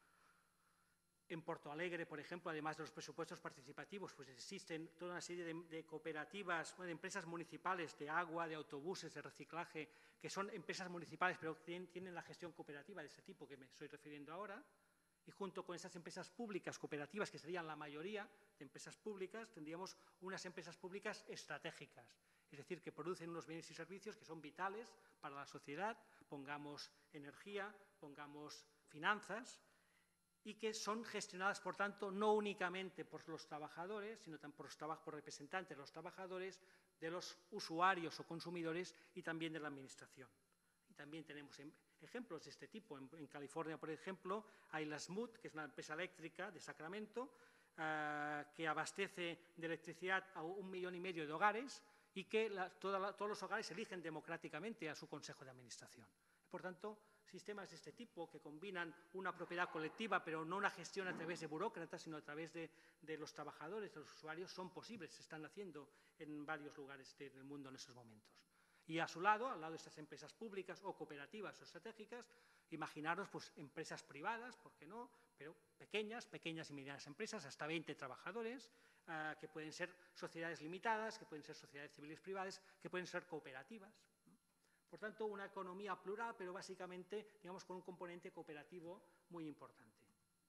En Porto Alegre, por ejemplo, además de los presupuestos participativos, pues existen toda una serie de cooperativas, de empresas municipales de agua, de autobuses, de reciclaje, que son empresas municipales, pero tienen la gestión cooperativa de ese tipo que me estoy refiriendo ahora. Y junto con esas empresas públicas cooperativas, que serían la mayoría de empresas públicas, tendríamos unas empresas públicas estratégicas, es decir, que producen unos bienes y servicios que son vitales para la sociedad, pongamos energía, pongamos finanzas, y que son gestionadas, por tanto, no únicamente por los trabajadores, sino también por representantes de los trabajadores, de los usuarios o consumidores y también de la Administración. Y también tenemos ejemplos de este tipo. En California, por ejemplo, hay la SMUD, que es una empresa eléctrica de Sacramento, que abastece de electricidad a 1,5 millones de hogares y que todos los hogares eligen democráticamente a su consejo de administración. Por tanto, sistemas de este tipo que combinan una propiedad colectiva, pero no una gestión a través de burócratas, sino a través de los trabajadores, de los usuarios, son posibles, se están haciendo en varios lugares del mundo en estos momentos. Y a su lado, al lado de estas empresas públicas o cooperativas o estratégicas, imaginaros pues, empresas privadas, ¿por qué no?, pero pequeñas y medianas empresas, hasta 20 trabajadores, que pueden ser sociedades limitadas, que pueden ser sociedades civiles privadas, que pueden ser cooperativas. Por tanto, una economía plural, pero básicamente, digamos, con un componente cooperativo muy importante.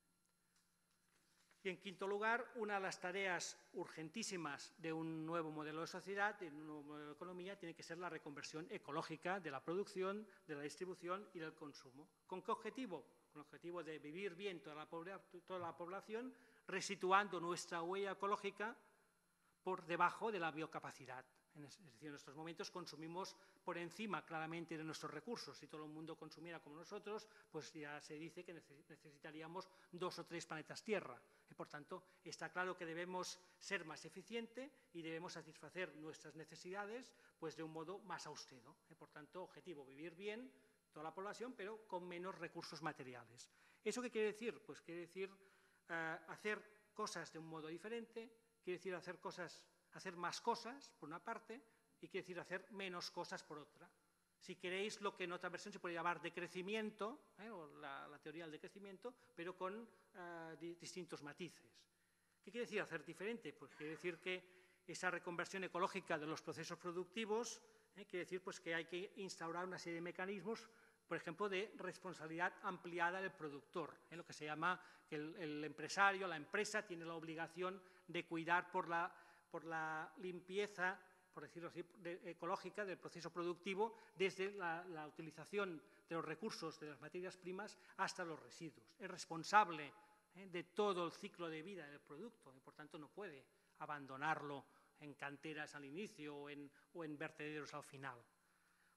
Y, en quinto lugar, una de las tareas urgentísimas de un nuevo modelo de sociedad, de un nuevo modelo de economía, tiene que ser la reconversión ecológica de la producción, de la distribución y del consumo. ¿Con qué objetivo? Con el objetivo de vivir bien toda la población, resituando nuestra huella ecológica por debajo de la biocapacidad. Es decir, en estos momentos consumimos por encima claramente de nuestros recursos. Si todo el mundo consumiera como nosotros, pues ya se dice que necesitaríamos 2 o 3 planetas Tierra. Y por tanto, está claro que debemos ser más eficientes y debemos satisfacer nuestras necesidades pues, de un modo más austero. Por tanto, objetivo, vivir bien toda la población, pero con menos recursos materiales. ¿Eso qué quiere decir? Pues quiere decir hacer cosas de un modo diferente, quiere decir hacer más cosas, por una parte, y quiere decir hacer menos cosas, por otra. Si queréis, lo que en otra versión se puede llamar decrecimiento, o la teoría del decrecimiento, pero con distintos matices. ¿Qué quiere decir hacer diferente? Pues quiere decir que esa reconversión ecológica de los procesos productivos, quiere decir pues, que hay que instaurar una serie de mecanismos, por ejemplo, de responsabilidad ampliada del productor, lo que se llama que el empresario, la empresa, tiene la obligación de cuidar por la limpieza, por decirlo así, ecológica del proceso productivo, desde la utilización de los recursos de las materias primas hasta los residuos. Es responsable de todo el ciclo de vida del producto y, por tanto, no puede abandonarlo en canteras al inicio o en vertederos al final.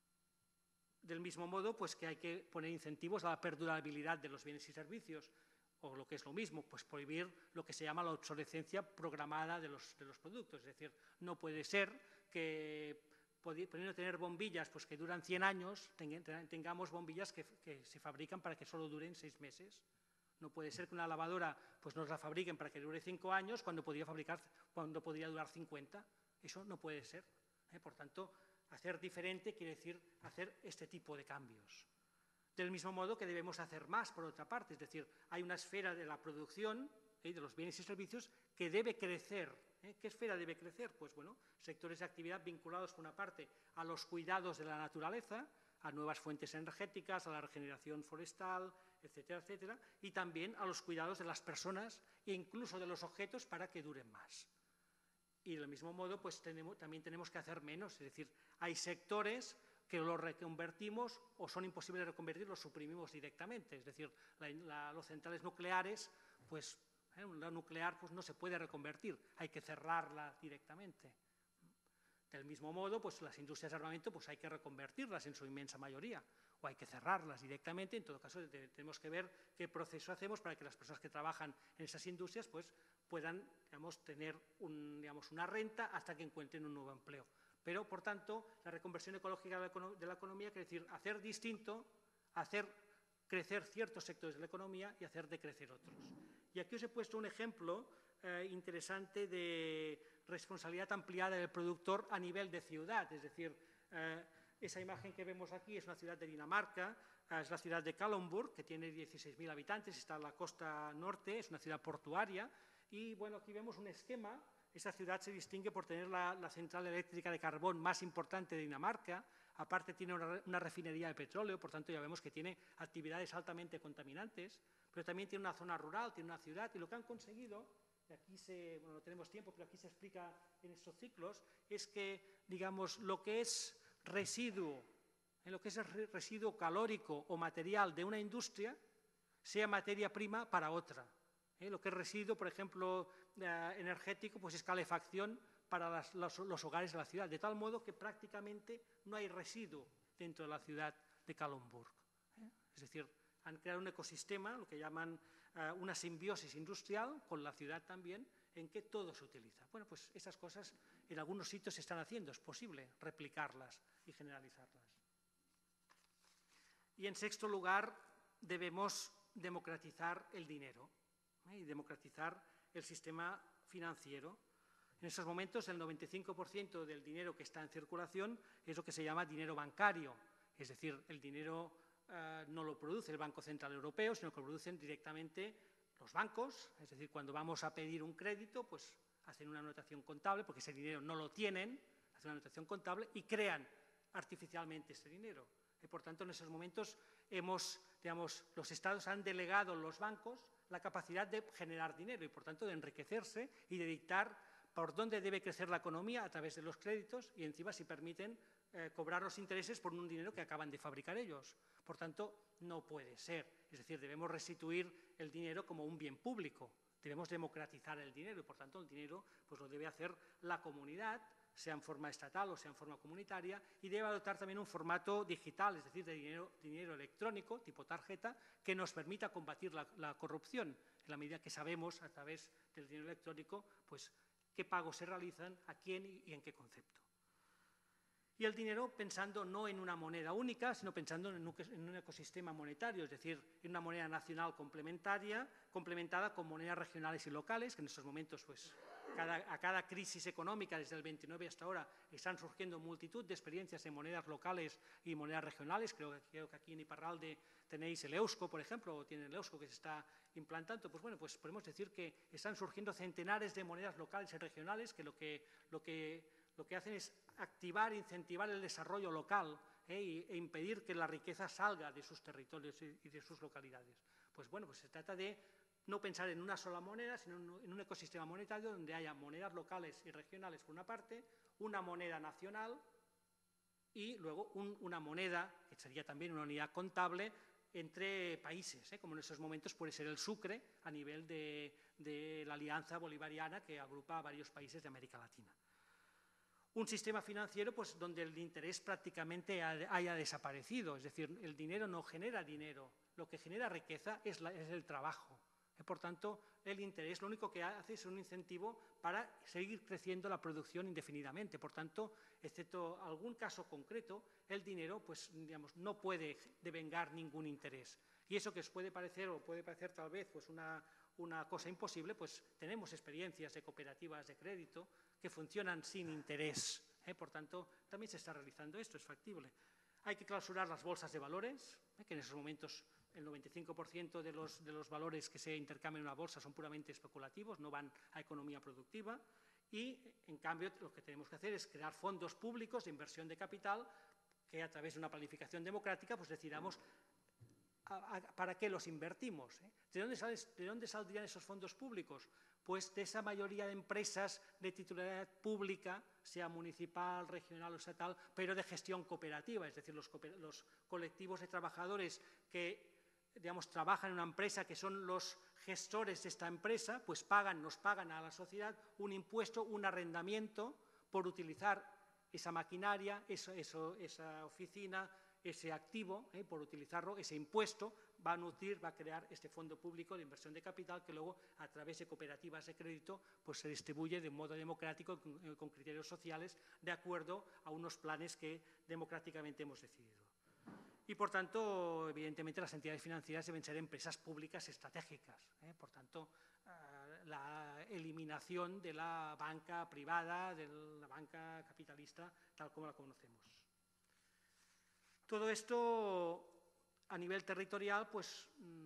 Del mismo modo, pues que hay que poner incentivos a la perdurabilidad de los bienes y servicios. O lo que es lo mismo, pues prohibir lo que se llama la obsolescencia programada de los productos. Es decir, no puede ser que, pudiendo tener bombillas pues, que duran 100 años, tengamos bombillas que se fabrican para que solo duren 6 meses. No puede ser que una lavadora pues, nos la fabriquen para que dure 5 años cuando podría durar 50. Eso no puede ser. Por tanto, hacer diferente quiere decir hacer este tipo de cambios. Del mismo modo que debemos hacer más, por otra parte, es decir, hay una esfera de la producción de los bienes y servicios que debe crecer. ¿Qué esfera debe crecer? Pues bueno, sectores de actividad vinculados, por una parte, a los cuidados de la naturaleza, a nuevas fuentes energéticas, a la regeneración forestal, etcétera, etcétera, y también a los cuidados de las personas e incluso de los objetos para que duren más. Y del mismo modo, pues también tenemos que hacer menos, es decir, hay sectores que los reconvertimos o son imposibles de reconvertir, los suprimimos directamente. Es decir, las centrales nucleares, pues la nuclear pues, no se puede reconvertir, hay que cerrarla directamente. Del mismo modo, pues las industrias de armamento pues, hay que reconvertirlas en su inmensa mayoría o hay que cerrarlas directamente. En todo caso, tenemos que ver qué proceso hacemos para que las personas que trabajan en esas industrias pues, puedan tener una renta hasta que encuentren un nuevo empleo. Pero, por tanto, la reconversión ecológica de la economía quiere decir hacer distinto, hacer crecer ciertos sectores de la economía y hacer decrecer otros. Y aquí os he puesto un ejemplo interesante de responsabilidad ampliada del productor a nivel de ciudad. Es decir, esa imagen que vemos aquí es una ciudad de Dinamarca, es la ciudad de Kalundborg, que tiene 16.000 habitantes, está en la costa norte, es una ciudad portuaria. Y, bueno, aquí vemos un esquema. Esta ciudad se distingue por tener la central eléctrica de carbón más importante de Dinamarca, aparte tiene una refinería de petróleo, por tanto ya vemos que tiene actividades altamente contaminantes, pero también tiene una zona rural, tiene una ciudad, y lo que han conseguido, y aquí no tenemos tiempo, pero aquí se explica en estos ciclos, es que, digamos, lo que es residuo, residuo calórico o material de una industria, sea materia prima para otra. Lo que es residuo, por ejemplo, energético, pues es calefacción para los hogares de la ciudad, de tal modo que prácticamente no hay residuo dentro de la ciudad de Kalundborg. Es decir, han creado un ecosistema, lo que llaman una simbiosis industrial con la ciudad también, en que todo se utiliza. Bueno, pues esas cosas en algunos sitios se están haciendo, es posible replicarlas y generalizarlas. Y en sexto lugar, debemos democratizar el dinero y democratizar el sistema financiero. En estos momentos, el 95% del dinero que está en circulación es lo que se llama dinero bancario, es decir, el dinero no lo produce el Banco Central Europeo, sino que lo producen directamente los bancos, es decir, cuando vamos a pedir un crédito, pues hacen una anotación contable, porque ese dinero no lo tienen, hacen una anotación contable y crean artificialmente ese dinero. Y por tanto, en esos momentos los estados han delegado a los bancos la capacidad de generar dinero y, por tanto, de enriquecerse y de dictar por dónde debe crecer la economía a través de los créditos y, encima, si permiten cobrar los intereses por un dinero que acaban de fabricar ellos. Por tanto, no puede ser. Es decir, debemos restituir el dinero como un bien público. Debemos democratizar el dinero y, por tanto, el dinero pues, lo debe hacer la comunidad, sea en forma estatal o sea en forma comunitaria, y debe adoptar también un formato digital, es decir, de dinero electrónico, tipo tarjeta, que nos permita combatir la corrupción, en la medida que sabemos, a través del dinero electrónico, pues, qué pagos se realizan, a quién y en qué concepto. Y el dinero pensando no en una moneda única, sino pensando en un ecosistema monetario, es decir, en una moneda nacional complementada con monedas regionales y locales, que en estos momentos, pues, a cada crisis económica, desde el 29 hasta ahora, están surgiendo multitud de experiencias de monedas locales y monedas regionales. Creo que aquí en Iparralde tenéis el Eusko, por ejemplo, o tienen el Eusko que se está implantando. Pues bueno, pues podemos decir que están surgiendo centenares de monedas locales y regionales que lo que hacen es activar e incentivar el desarrollo local e impedir que la riqueza salga de sus territorios y de sus localidades. Pues bueno, pues se trata de no pensar en una sola moneda, sino en un ecosistema monetario donde haya monedas locales y regionales por una parte, una moneda nacional y luego una moneda, que sería también una unidad contable, entre países, como en esos momentos puede ser el Sucre a nivel de la Alianza Bolivariana que agrupa a varios países de América Latina. Un sistema financiero pues, donde el interés prácticamente haya desaparecido, es decir, el dinero no genera dinero, lo que genera riqueza es el trabajo. Por tanto, el interés lo único que hace es un incentivo para seguir creciendo la producción indefinidamente. Por tanto, excepto algún caso concreto, el dinero pues, digamos, no puede devengar ningún interés. Y eso que os puede parecer, o puede parecer tal vez pues una cosa imposible, pues tenemos experiencias de cooperativas de crédito que funcionan sin interés. Por tanto, también se está realizando esto, es factible. Hay que clausurar las bolsas de valores, que en esos momentos el 95% de los valores que se intercambian en una bolsa son puramente especulativos, no van a economía productiva. Y, en cambio, lo que tenemos que hacer es crear fondos públicos de inversión de capital que, a través de una planificación democrática, pues decidamos para qué los invertimos. ¿De dónde saldrían esos fondos públicos? Pues de esa mayoría de empresas de titularidad pública, sea municipal, regional o estatal, pero de gestión cooperativa, es decir, los colectivos de trabajadores que, digamos, trabajan en una empresa, que son los gestores de esta empresa, pues nos pagan a la sociedad un impuesto, un arrendamiento por utilizar esa maquinaria, esa oficina, ese activo, por utilizarlo, ese impuesto, va a crear este fondo público de inversión de capital que luego, a través de cooperativas de crédito, pues se distribuye de modo democrático con criterios sociales de acuerdo a unos planes que democráticamente hemos decidido. Y, por tanto, evidentemente, las entidades financieras deben ser empresas públicas estratégicas. Por tanto, la eliminación de la banca privada, de la banca capitalista, tal como la conocemos. Todo esto, a nivel territorial, pues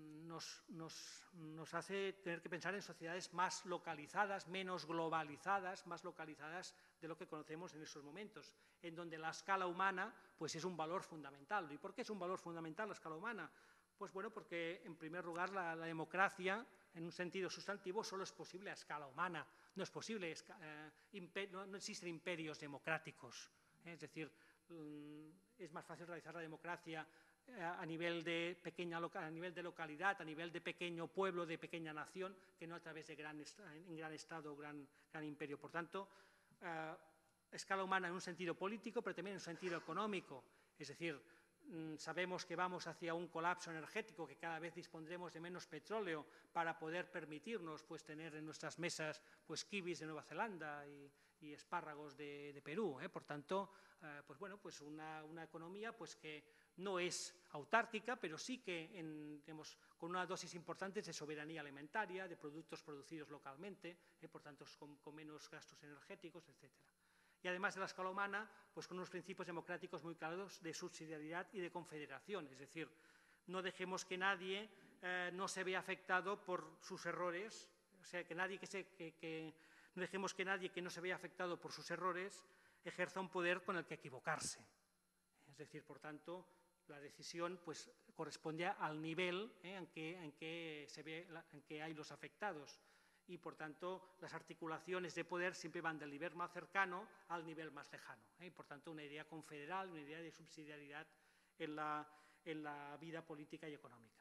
nos hace tener que pensar en sociedades más localizadas, menos globalizadas, más localizadas de lo que conocemos en esos momentos, en donde la escala humana pues, es un valor fundamental. ¿Y por qué es un valor fundamental la escala humana? Pues bueno, porque en primer lugar la democracia, en un sentido sustantivo, solo es posible a escala humana. No es posible, no existen imperios democráticos. Es decir, es más fácil realizar la democracia a nivel de localidad, a nivel de pequeño pueblo, de pequeña nación, que no a través de gran Estado o gran imperio. Por tanto, escala humana en un sentido político, pero también en un sentido económico. Es decir, sabemos que vamos hacia un colapso energético, que cada vez dispondremos de menos petróleo para poder permitirnos pues, tener en nuestras mesas pues, kiwis de Nueva Zelanda y espárragos de Perú. Por tanto, pues bueno, pues una economía pues que no es autárquica, pero sí que digamos, con una dosis importante de soberanía alimentaria, de productos producidos localmente, por tanto con menos gastos energéticos, etcétera. Y además de la escala humana, pues con unos principios democráticos muy claros de subsidiariedad y de confederación, es decir, no dejemos que nadie no se vea afectado por sus errores, o sea, no dejemos que nadie que no se vea afectado por sus errores ejerza un poder con el que equivocarse. Es decir, por tanto, la decisión pues, corresponde al nivel en que hay los afectados y, por tanto, las articulaciones de poder siempre van del nivel más cercano al nivel más lejano. Y, por tanto, una idea confederal, una idea de subsidiariedad en la vida política y económica.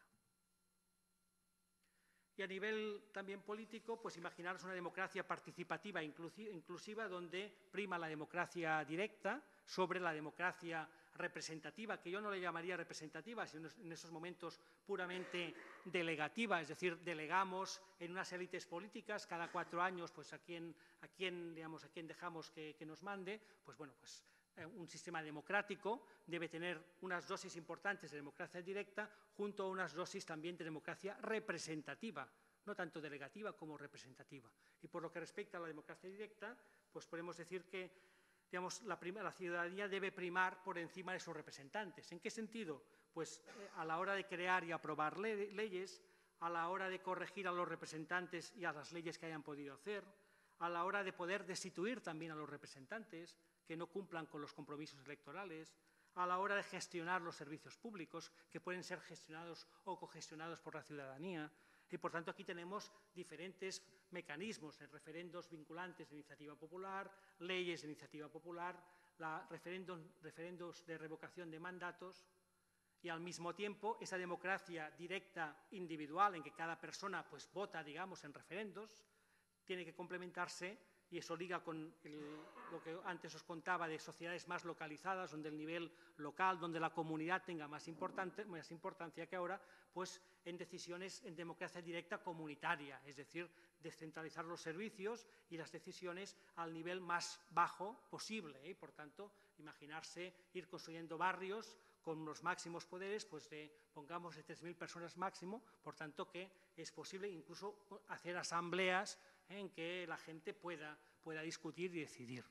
Y a nivel también político, pues imaginaros una democracia participativa e inclusiva donde prima la democracia directa sobre la democracia representativa, que yo no le llamaría representativa, sino en esos momentos puramente delegativa, es decir, delegamos en unas élites políticas cada 4 años pues a quién dejamos que nos mande, pues bueno, pues un sistema democrático debe tener unas dosis importantes de democracia directa junto a unas dosis también de democracia representativa, no tanto delegativa como representativa. Y por lo que respecta a la democracia directa, pues podemos decir que digamos, la ciudadanía debe primar por encima de sus representantes. ¿En qué sentido? Pues a la hora de crear y aprobar leyes, a la hora de corregir a los representantes y a las leyes que hayan podido hacer, a la hora de poder destituir también a los representantes que no cumplan con los compromisos electorales, a la hora de gestionar los servicios públicos que pueden ser gestionados o cogestionados por la ciudadanía. Y, por tanto, aquí tenemos diferentes mecanismos, referendos vinculantes de iniciativa popular, leyes de iniciativa popular, referendos de revocación de mandatos y, al mismo tiempo, esa democracia directa individual en que cada persona pues, vota, digamos, en referendos, tiene que complementarse, y eso liga con lo que antes os contaba de sociedades más localizadas, donde el nivel local, donde la comunidad tenga más importancia que ahora, pues en decisiones en democracia directa comunitaria, es decir, descentralizar los servicios y las decisiones al nivel más bajo posible, y por tanto, imaginarse ir construyendo barrios con los máximos poderes, pues pongamos de 3.000 personas máximo, por tanto que es posible incluso hacer asambleas en que la gente pueda discutir y decidir.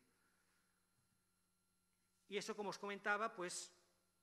Y eso, como os comentaba, pues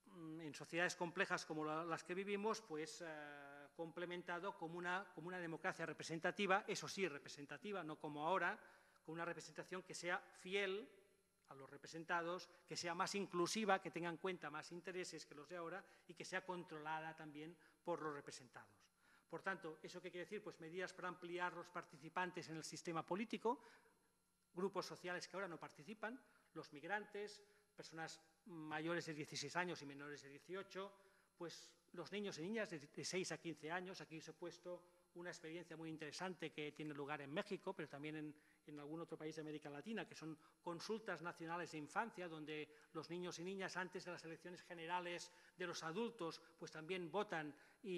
en sociedades complejas como las que vivimos, pues complementado como una democracia representativa, eso sí, representativa, no como ahora, con una representación que sea fiel a los representados, que sea más inclusiva, que tenga en cuenta más intereses que los de ahora y que sea controlada también por los representados. Por tanto, ¿eso qué quiere decir? Pues medidas para ampliar los participantes en el sistema político, grupos sociales que ahora no participan, los migrantes, personas mayores de 16 años y menores de 18, pues los niños y niñas de 6 a 15 años. Aquí os he puesto una experiencia muy interesante que tiene lugar en México, pero también en algún otro país de América Latina, que son consultas nacionales de infancia, donde los niños y niñas antes de las elecciones generales de los adultos, pues también votan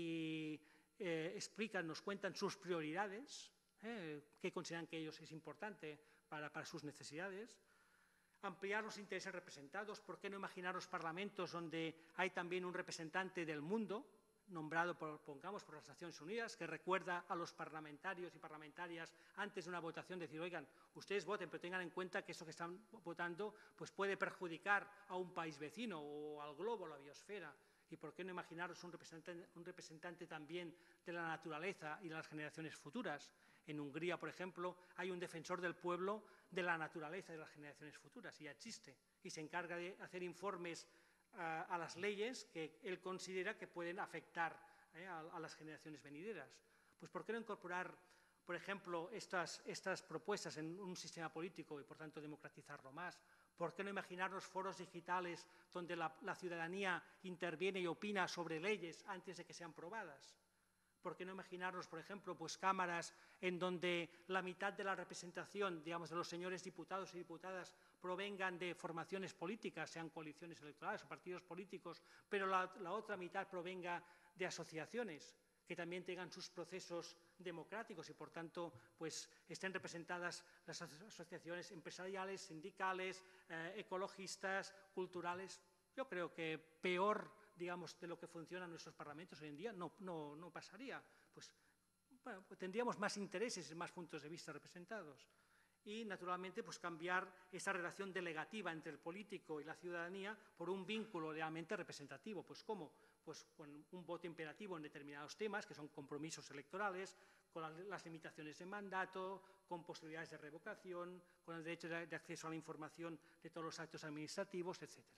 y explican, nos cuentan sus prioridades, qué consideran que ellos es importante para sus necesidades. Ampliar los intereses representados. ¿Por qué no imaginar los parlamentos donde hay también un representante del mundo, nombrado, pongamos, por las Naciones Unidas, que recuerda a los parlamentarios y parlamentarias antes de una votación, decir, oigan, ustedes voten, pero tengan en cuenta que eso que están votando pues puede perjudicar a un país vecino o al globo, a la biosfera? ¿Y por qué no imaginaros un representante también de la naturaleza y de las generaciones futuras? En Hungría, por ejemplo, hay un defensor del pueblo de la naturaleza y de las generaciones futuras, y ya existe, y se encarga de hacer informes a las leyes que él considera que pueden afectar a las generaciones venideras. Pues ¿por qué no incorporar, por ejemplo, estas propuestas en un sistema político y, por tanto, democratizarlo más? ¿Por qué no imaginar los foros digitales donde la ciudadanía interviene y opina sobre leyes antes de que sean aprobadas? ¿Por qué no imaginarnos, por ejemplo, pues cámaras en donde la mitad de la representación, digamos, de los señores diputados y diputadas provengan de formaciones políticas, sean coaliciones electorales o partidos políticos, pero la otra mitad provenga de asociaciones que también tengan sus procesos democráticos y, por tanto, pues estén representadas las asociaciones empresariales, sindicales, ecologistas, culturales? Yo creo que peor, digamos, de lo que funcionan nuestros parlamentos hoy en día no pasaría. Pues, bueno, pues tendríamos más intereses y más puntos de vista representados. Y, naturalmente, pues cambiar esa relación delegativa entre el político y la ciudadanía por un vínculo realmente representativo. Pues ¿cómo? Pues con un voto imperativo en determinados temas, que son compromisos electorales, con las limitaciones de mandato, con posibilidades de revocación, con el derecho de acceso a la información de todos los actos administrativos, etcétera.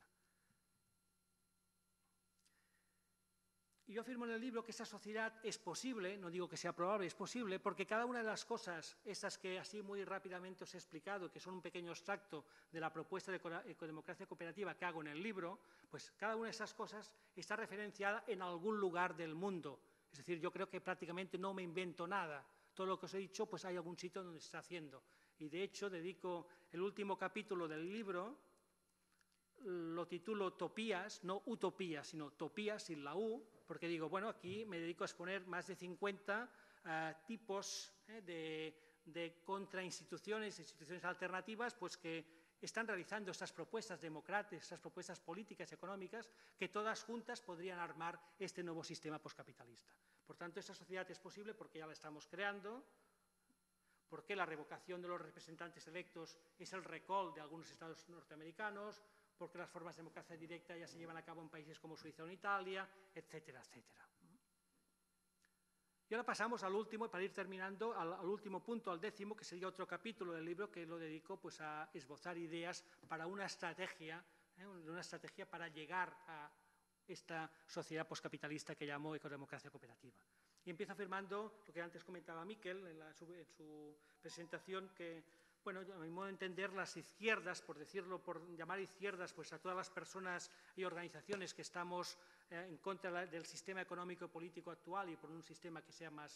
Y yo afirmo en el libro que esa sociedad es posible, no digo que sea probable, es posible, porque cada una de las cosas, estas que así muy rápidamente os he explicado, que son un pequeño extracto de la propuesta de ecodemocracia cooperativa que hago en el libro, pues cada una de esas cosas está referenciada en algún lugar del mundo. Es decir, yo creo que prácticamente no me invento nada. Todo lo que os he dicho, pues hay algún sitio donde se está haciendo. Y de hecho, dedico el último capítulo del libro, lo titulo Topías, no utopías, sino Topías sin la U, porque digo, bueno, aquí me dedico a exponer más de 50 tipos de contrainstituciones, instituciones alternativas, pues que están realizando estas propuestas democráticas, estas propuestas políticas y económicas, que todas juntas podrían armar este nuevo sistema poscapitalista. Por tanto, esta sociedad es posible porque ya la estamos creando, porque la revocación de los representantes electos es el recall de algunos estados norteamericanos, porque las formas de democracia directa ya se llevan a cabo en países como Suiza o Italia, etcétera, etcétera. Y ahora pasamos al último, para ir terminando, al último punto, al 10º, que sería otro capítulo del libro que lo dedico pues, a esbozar ideas para una estrategia para llegar a esta sociedad poscapitalista que llamo ecodemocracia cooperativa. Y empiezo afirmando lo que antes comentaba Miquel en su presentación, que bueno, a mi modo de entender, las izquierdas, por decirlo, por llamar izquierdas pues, a todas las personas y organizaciones que estamos en contra del sistema económico y político actual y por un sistema que sea más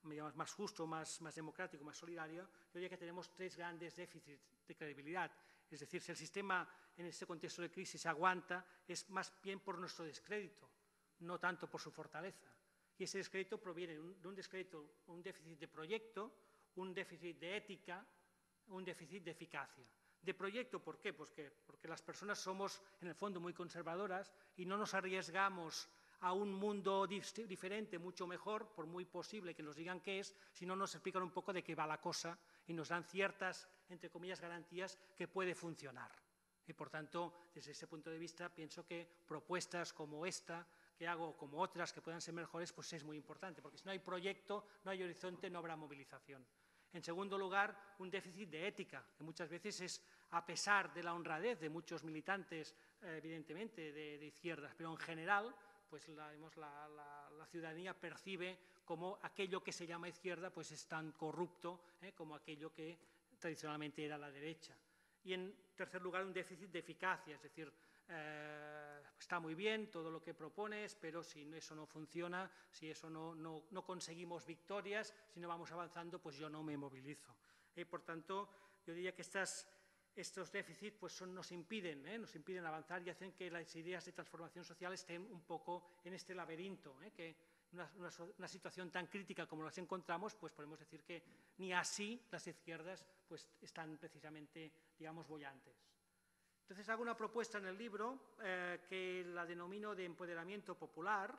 más justo, más democrático, más solidario, yo diría que tenemos tres grandes déficits de credibilidad. Es decir, si el sistema en este contexto de crisis aguanta, es más bien por nuestro descrédito, no tanto por su fortaleza. Y ese descrédito proviene de un descrédito, un déficit de proyecto, un déficit de ética, un déficit de eficacia. De proyecto, ¿por qué? Pues porque las personas somos, en el fondo, muy conservadoras y no nos arriesgamos a un mundo diferente, mucho mejor, por muy posible que nos digan qué es, si no nos explican un poco de qué va la cosa y nos dan ciertas, entre comillas, garantías que puede funcionar. Y, por tanto, desde ese punto de vista, pienso que propuestas como esta que hago, como otras que puedan ser mejores, pues es muy importante, porque si no hay proyecto, no hay horizonte, no habrá movilización. En segundo lugar, un déficit de ética, que muchas veces es, a pesar de la honradez de muchos militantes, evidentemente, de izquierdas, pero en general, pues la ciudadanía percibe como aquello que se llama izquierda pues es tan corrupto como aquello que tradicionalmente era la derecha. Y en tercer lugar, un déficit de eficacia, es decir, está muy bien todo lo que propones, pero si eso no funciona, si eso no conseguimos victorias, si no vamos avanzando, pues yo no me movilizo. Por tanto, yo diría que estos déficits pues nos impiden avanzar y hacen que las ideas de transformación social estén un poco en este laberinto, que una situación tan crítica como las encontramos, pues podemos decir que ni así las izquierdas pues están precisamente, digamos, bollantes. Entonces hago una propuesta en el libro que la denomino de empoderamiento popular,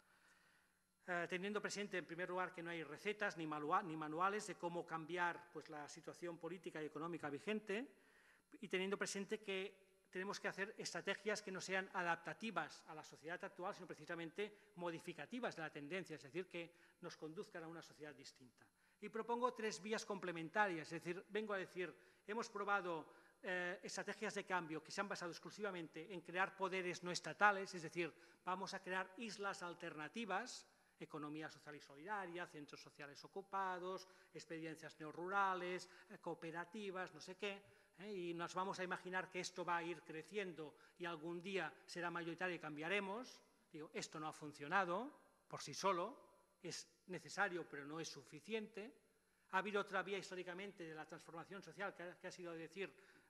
teniendo presente en primer lugar que no hay recetas ni manuales de cómo cambiar pues, la situación política y económica vigente, y teniendo presente que tenemos que hacer estrategias que no sean adaptativas a la sociedad actual, sino precisamente modificativas de la tendencia, es decir, que nos conduzcan a una sociedad distinta. Y propongo tres vías complementarias, es decir, vengo a decir, hemos probado estrategias de cambio que se han basado exclusivamente en crear poderes no estatales, es decir, vamos a crear islas alternativas, economía social y solidaria, centros sociales ocupados, experiencias neorurales, cooperativas, no sé qué, y nos vamos a imaginar que esto va a ir creciendo y algún día será mayoritario y cambiaremos. Digo, esto no ha funcionado por sí solo, es necesario pero no es suficiente. Ha habido otra vía históricamente de la transformación social que ha sido decir,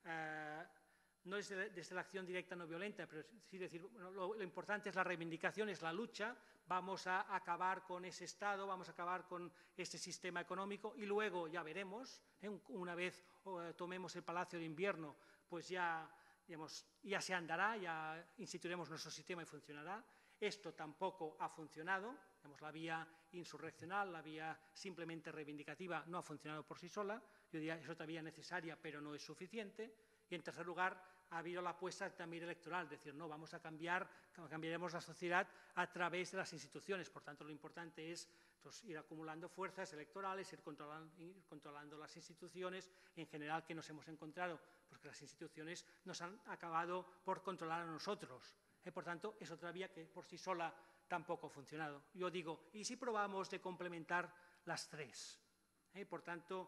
no es desde la acción directa no violenta, pero sí decir, bueno, lo importante es la reivindicación, es la lucha, vamos a acabar con ese Estado, vamos a acabar con este sistema económico y luego ya veremos, una vez tomemos el Palacio de Invierno, pues ya se andará, ya instituiremos nuestro sistema y funcionará. Esto tampoco ha funcionado, la vía insurreccional, la vía simplemente reivindicativa no ha funcionado por sí sola, yo diría que es otra vía necesaria pero no es suficiente. Y en tercer lugar, ha habido la apuesta también electoral, es decir, no, cambiaremos la sociedad a través de las instituciones, por tanto lo importante es pues, ir acumulando fuerzas electorales, ir controlando las instituciones, en general que nos hemos encontrado, porque las instituciones nos han acabado por controlar a nosotros. Por tanto, es otra vía que por sí sola tampoco ha funcionado. Yo digo, ¿y si probamos de complementar las tres? Por tanto,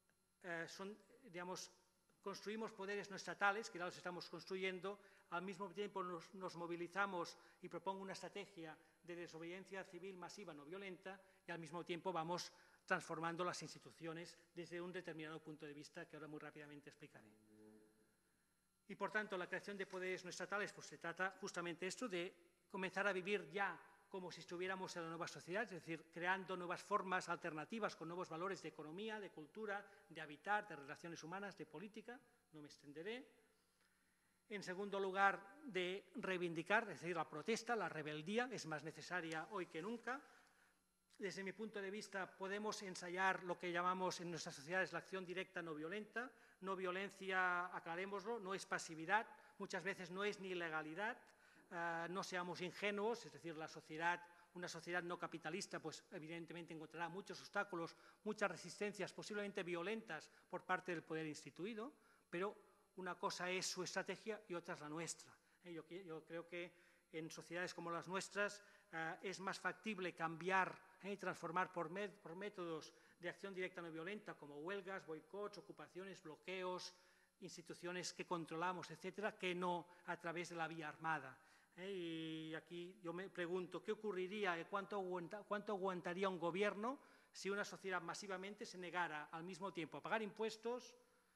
construimos poderes no estatales, que ya los estamos construyendo, al mismo tiempo nos movilizamos y propongo una estrategia de desobediencia civil masiva no violenta y al mismo tiempo vamos transformando las instituciones desde un determinado punto de vista que ahora muy rápidamente explicaré. Y por tanto, la creación de poderes no estatales, pues se trata justamente esto de comenzar a vivir ya como si estuviéramos en la nueva sociedad, es decir, creando nuevas formas alternativas con nuevos valores de economía, de cultura, de habitar, de relaciones humanas, de política, no me extenderé. En segundo lugar, de reivindicar, es decir, la protesta, la rebeldía, es más necesaria hoy que nunca. Desde mi punto de vista, podemos ensayar lo que llamamos en nuestras sociedades la acción directa no violenta. No violencia, aclarémoslo, no es pasividad, muchas veces no es ni ilegalidad. No seamos ingenuos, es decir, una sociedad no capitalista, pues evidentemente encontrará muchos obstáculos, muchas resistencias, posiblemente violentas por parte del poder instituido, pero una cosa es su estrategia y otra es la nuestra. Yo creo que en sociedades como las nuestras es más factible cambiar y transformar por métodos de acción directa no violenta como huelgas, boicots, ocupaciones, bloqueos, instituciones que controlamos, etcétera, que no a través de la vía armada. Y aquí yo me pregunto, ¿qué ocurriría, cuánto aguantaría un gobierno si una sociedad masivamente se negara al mismo tiempo a pagar impuestos,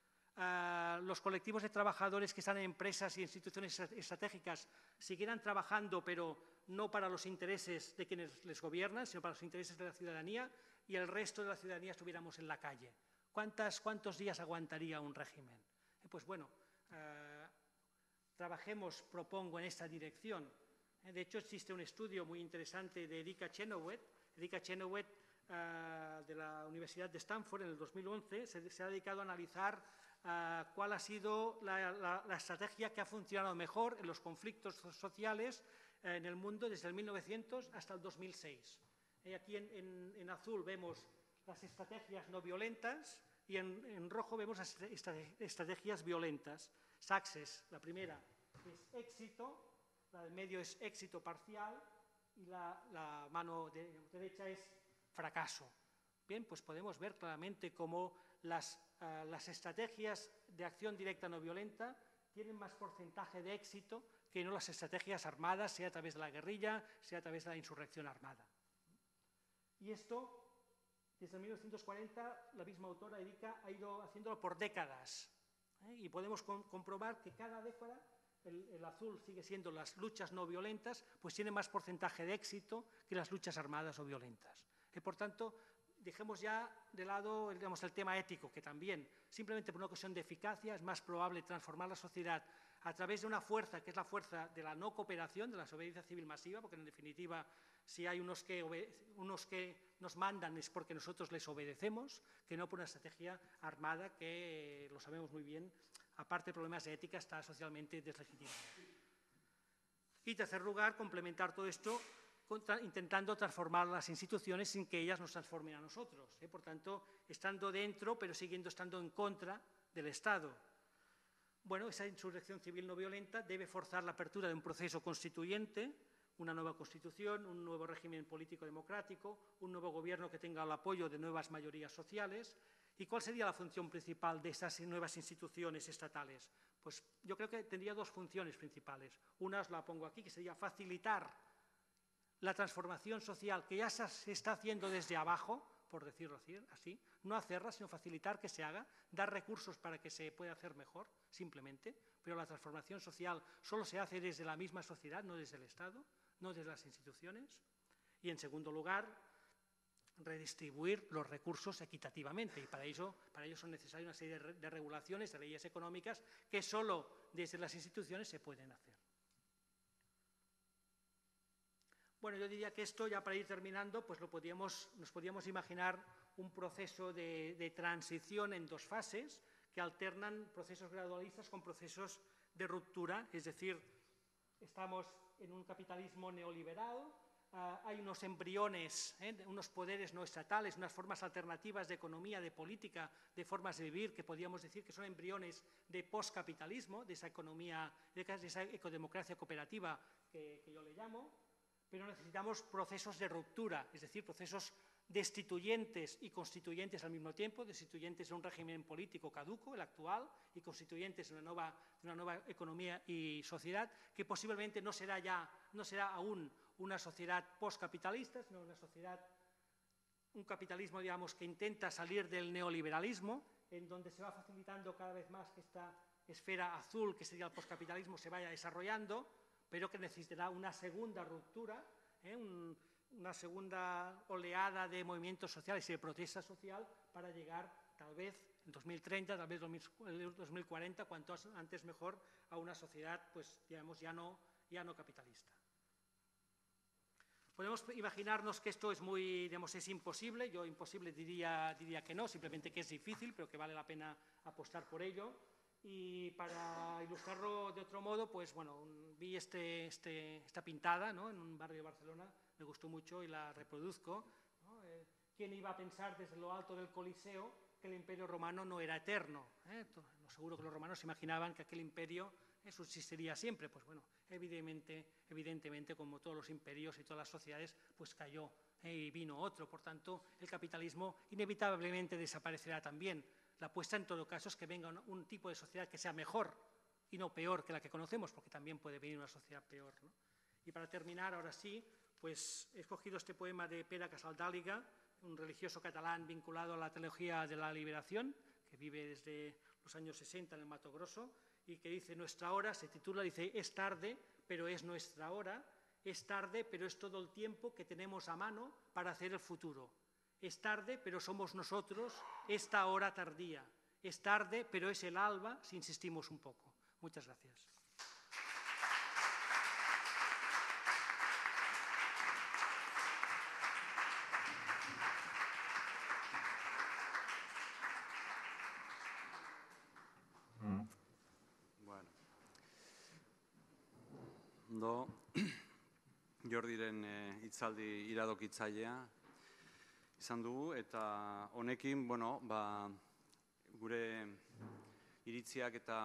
los colectivos de trabajadores que están en empresas y instituciones estratégicas siguieran trabajando, pero no para los intereses de quienes les gobiernan, sino para los intereses de la ciudadanía, y el resto de la ciudadanía estuviéramos en la calle. ¿Cuántos días aguantaría un régimen? Pues bueno, trabajemos, propongo, en esta dirección. De hecho, existe un estudio muy interesante de Erika Chenoweth. Erika Chenoweth, de la Universidad de Stanford, en el 2011, se ha dedicado a analizar cuál ha sido la estrategia que ha funcionado mejor en los conflictos sociales en el mundo desde el 1900 hasta el 2006. Aquí en azul vemos las estrategias no violentas y en rojo vemos las estrategias violentas. Success, la primera, es éxito, la del medio es éxito parcial y la mano derecha es fracaso. Bien, pues podemos ver claramente cómo las estrategias de acción directa no violenta tienen más porcentaje de éxito que no las estrategias armadas, sea a través de la guerrilla, sea a través de la insurrección armada. Y esto, desde 1940, la misma autora, Erika, ha ido haciéndolo por décadas. Y podemos comprobar que cada década, el azul sigue siendo las luchas no violentas, pues tiene más porcentaje de éxito que las luchas armadas o violentas. Por tanto, dejemos ya de lado, digamos, el tema ético, que también, simplemente por una cuestión de eficacia, es más probable transformar la sociedad a través de una fuerza, que es la fuerza de la no cooperación, de la desobediencia civil masiva, porque en definitiva, si hay unos que nos mandan es porque nosotros les obedecemos, que no por una estrategia armada que, lo sabemos muy bien, aparte de problemas de ética, está socialmente deslegitimada. Y en tercer lugar, complementar todo esto intentando transformar las instituciones sin que ellas nos transformen a nosotros. Por tanto, estando dentro, pero siguiendo estando en contra del Estado. Bueno, esa insurrección civil no violenta debe forzar la apertura de un proceso constituyente, una nueva constitución, un nuevo régimen político democrático, un nuevo gobierno que tenga el apoyo de nuevas mayorías sociales. ¿Y cuál sería la función principal de estas nuevas instituciones estatales? Pues yo creo que tendría dos funciones principales. Una os la pongo aquí, que sería facilitar la transformación social que ya se está haciendo desde abajo, por decirlo así, no hacerla, sino facilitar que se haga, dar recursos para que se pueda hacer mejor, simplemente, pero la transformación social solo se hace desde la misma sociedad, no desde el Estado, no desde las instituciones. Y en segundo lugar, redistribuir los recursos equitativamente, y para ello son necesarias una serie de regulaciones, de leyes económicas, que solo desde las instituciones se pueden hacer. Bueno, yo diría que esto, ya para ir terminando, pues nos podíamos imaginar un proceso de transición en dos fases que alternan procesos gradualistas con procesos de ruptura, es decir, estamos en un capitalismo neoliberal, hay unos embriones, unos poderes no estatales, unas formas alternativas de economía, de política, de formas de vivir, que podríamos decir que son embriones de postcapitalismo, de esa economía, de esa ecodemocracia cooperativa que yo le llamo, pero necesitamos procesos de ruptura, es decir, procesos destituyentes y constituyentes al mismo tiempo, destituyentes de un régimen político caduco, el actual, y constituyentes de una nueva economía y sociedad, que posiblemente no será aún una sociedad postcapitalista, sino un capitalismo, digamos, que intenta salir del neoliberalismo, en donde se va facilitando cada vez más que esta esfera azul, que sería el postcapitalismo, se vaya desarrollando, pero que necesitará una segunda ruptura, una segunda oleada de movimientos sociales y de protesta social para llegar, tal vez en 2030, tal vez en 2040, cuanto antes mejor, a una sociedad, pues, digamos, ya no capitalista. Podemos imaginarnos que esto es es imposible. Yo imposible diría que no, simplemente que es difícil, pero que vale la pena apostar por ello. Y para ilustrarlo de otro modo, pues bueno, vi esta pintada, ¿no?, en un barrio de Barcelona, me gustó mucho y la reproduzco, ¿no? ¿Quién iba a pensar desde lo alto del Coliseo que el Imperio Romano no era eterno? Seguro que los romanos se imaginaban que aquel imperio subsistiría siempre. Pues bueno, evidentemente, como todos los imperios y todas las sociedades, pues cayó y vino otro. Por tanto, el capitalismo inevitablemente desaparecerá también. La apuesta, en todo caso, es que venga un tipo de sociedad que sea mejor y no peor que la que conocemos, porque también puede venir una sociedad peor, ¿no? Y para terminar, ahora sí, pues he escogido este poema de Pere Casaldàliga, un religioso catalán vinculado a la teología de la liberación, que vive desde los años 60 en el Mato Grosso, y que dice: nuestra hora, se titula, dice: es tarde, pero es nuestra hora, es tarde, pero es todo el tiempo que tenemos a mano para hacer el futuro. Es tarde, pero somos nosotros esta hora tardía. Es tarde, pero es el alba, si insistimos un poco. Muchas gracias. Bueno. Jordiren hitzaldi iradokitzailea izan dugu, eta honekin, gure iritziak eta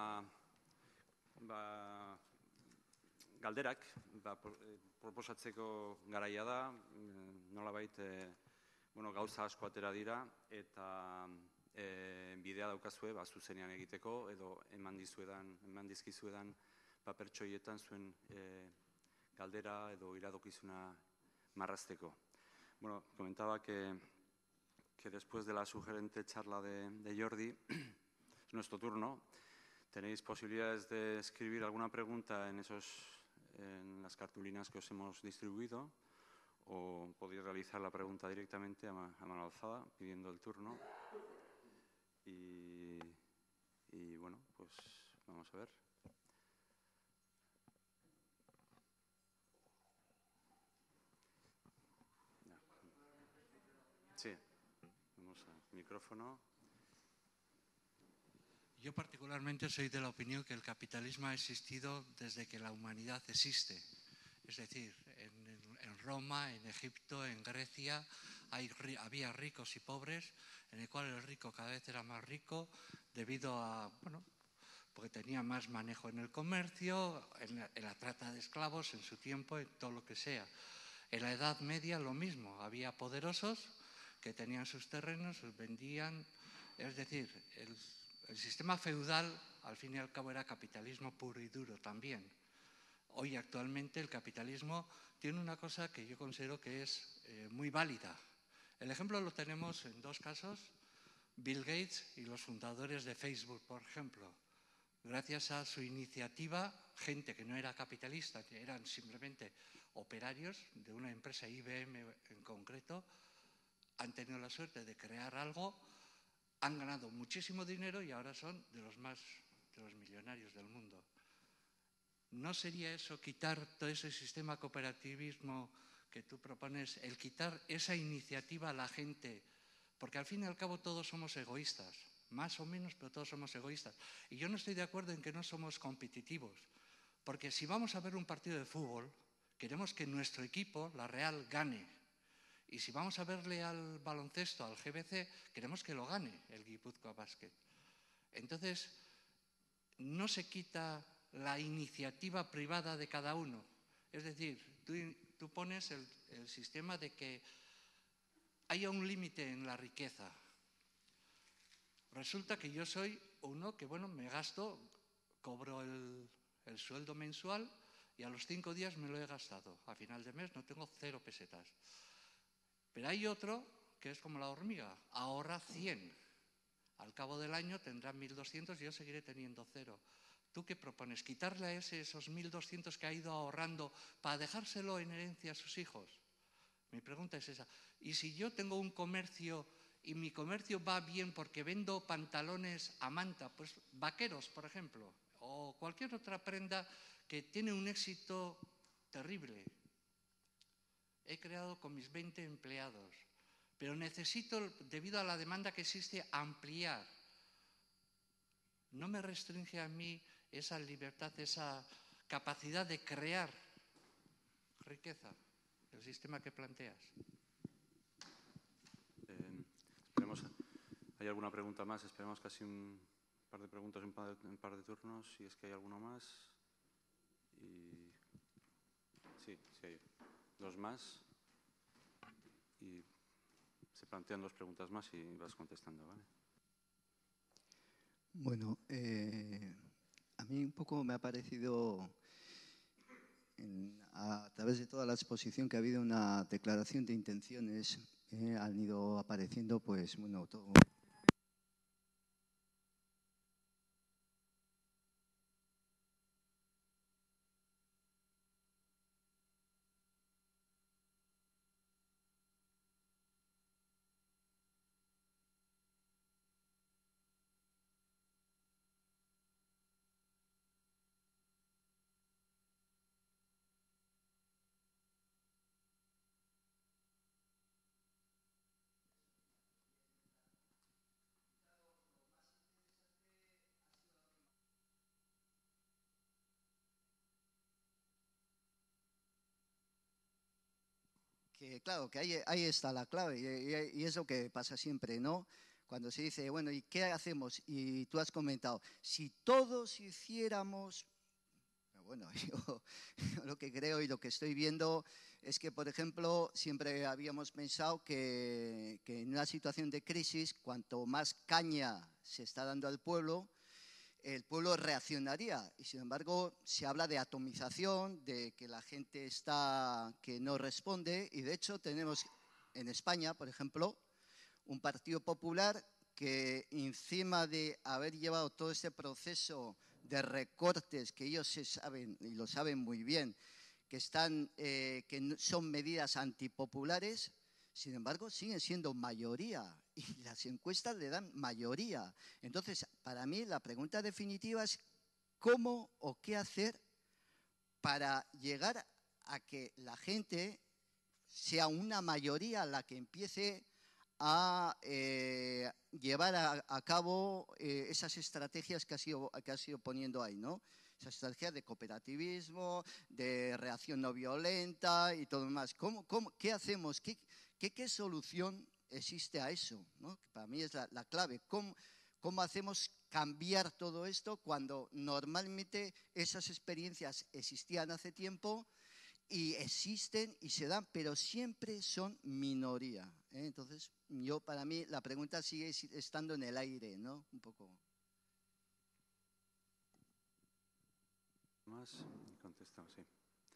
galderak proposatzeko garaia da, nolabait gauza asko atera dira, eta bidea daukazue zuzenean egiteko, edo eman dizkizuedan pertsoietan zuen galdera edo iradokizuna marrazteko. Bueno, comentaba que después de la sugerente charla de Jordi, es nuestro turno. Tenéis posibilidades de escribir alguna pregunta en las cartulinas que os hemos distribuido, o podéis realizar la pregunta directamente a mano alzada, pidiendo el turno. Y bueno, pues vamos a ver. Sí, vamos al micrófono. Yo particularmente soy de la opinión que el capitalismo ha existido desde que la humanidad existe. Es decir, en Roma, en Egipto, en Grecia, había ricos y pobres, en el cual el rico cada vez era más rico debido a, porque tenía más manejo en el comercio, en la trata de esclavos en su tiempo, en todo lo que sea. En la Edad Media lo mismo, había poderosos que tenían sus terrenos, los vendían, es decir, el sistema feudal al fin y al cabo era capitalismo puro y duro también. Hoy actualmente el capitalismo tiene una cosa que yo considero que es muy válida. El ejemplo lo tenemos en dos casos, Bill Gates y los fundadores de Facebook, por ejemplo. Gracias a su iniciativa, gente que no era capitalista, que eran simplemente operarios de una empresa IBM en concreto, han tenido la suerte de crear algo, han ganado muchísimo dinero y ahora son de los millonarios del mundo. ¿No sería eso quitar todo ese sistema cooperativismo que tú propones, el quitar esa iniciativa a la gente? Porque al fin y al cabo todos somos egoístas, más o menos, pero todos somos egoístas. Y yo no estoy de acuerdo en que no somos competitivos, porque si vamos a ver un partido de fútbol, queremos que nuestro equipo, la Real, gane. Y si vamos a verle al baloncesto, al GBC, queremos que lo gane el Guipúzcoa Basket. Entonces, no se quita la iniciativa privada de cada uno. Es decir, tú pones el sistema de que haya un límite en la riqueza. Resulta que yo soy uno que, me gasto, cobro el sueldo mensual y a los 5 días me lo he gastado. A final de mes no tengo 0 pesetas. Pero hay otro que es como la hormiga, ahorra 100. Al cabo del año tendrá 1.200 y yo seguiré teniendo 0. ¿Tú qué propones? ¿Quitarle a esos 1.200 que ha ido ahorrando para dejárselo en herencia a sus hijos? Mi pregunta es esa. Y si yo tengo un comercio y mi comercio va bien porque vendo pantalones a manta, pues vaqueros, por ejemplo, o cualquier otra prenda que tiene un éxito terrible. He creado con mis 20 empleados, pero necesito, debido a la demanda que existe, ampliar. ¿No me restringe a mí esa libertad, esa capacidad de crear riqueza, el sistema que planteas? Esperemos, ¿hay alguna pregunta más? Esperemos casi un par de preguntas, un par de turnos, si es que hay alguno más. Sí, hay 2 más. Y se plantean 2 preguntas más y vas contestando, ¿vale? Bueno, a mí un poco me ha parecido, a través de toda la exposición, que ha habido una declaración de intenciones han ido apareciendo, pues, bueno, todo. Que claro, que ahí está la clave y es lo que pasa siempre, ¿no? Cuando se dice, bueno, ¿y qué hacemos? Y tú has comentado, si todos hiciéramos, bueno, yo lo que creo y lo que estoy viendo es que, por ejemplo, siempre habíamos pensado que en una situación de crisis, cuanto más caña se está dando al pueblo, el pueblo reaccionaría. Y sin embargo, se habla de atomización, de que la gente que no responde. Y de hecho, tenemos en España, por ejemplo, un Partido Popular que encima de haber llevado todo este proceso de recortes que ellos se saben y lo saben muy bien, que son medidas antipopulares, sin embargo, siguen siendo mayoría y las encuestas le dan mayoría. Entonces, para mí, la pregunta definitiva es cómo o qué hacer para llegar a que la gente sea una mayoría la que empiece a llevar a cabo esas estrategias que has ido poniendo ahí, ¿no? Esas estrategias de cooperativismo, de reacción no violenta y todo lo demás. ¿Qué hacemos? ¿Qué solución existe a eso, ¿no? Que para mí es la clave. ¿Cómo hacemos cambiar todo esto cuando normalmente esas experiencias existían hace tiempo y existen y se dan, pero siempre son minoría, ¿eh? Entonces, para mí, la pregunta sigue estando en el aire, ¿no? Un poco. Más, contestamos, sí.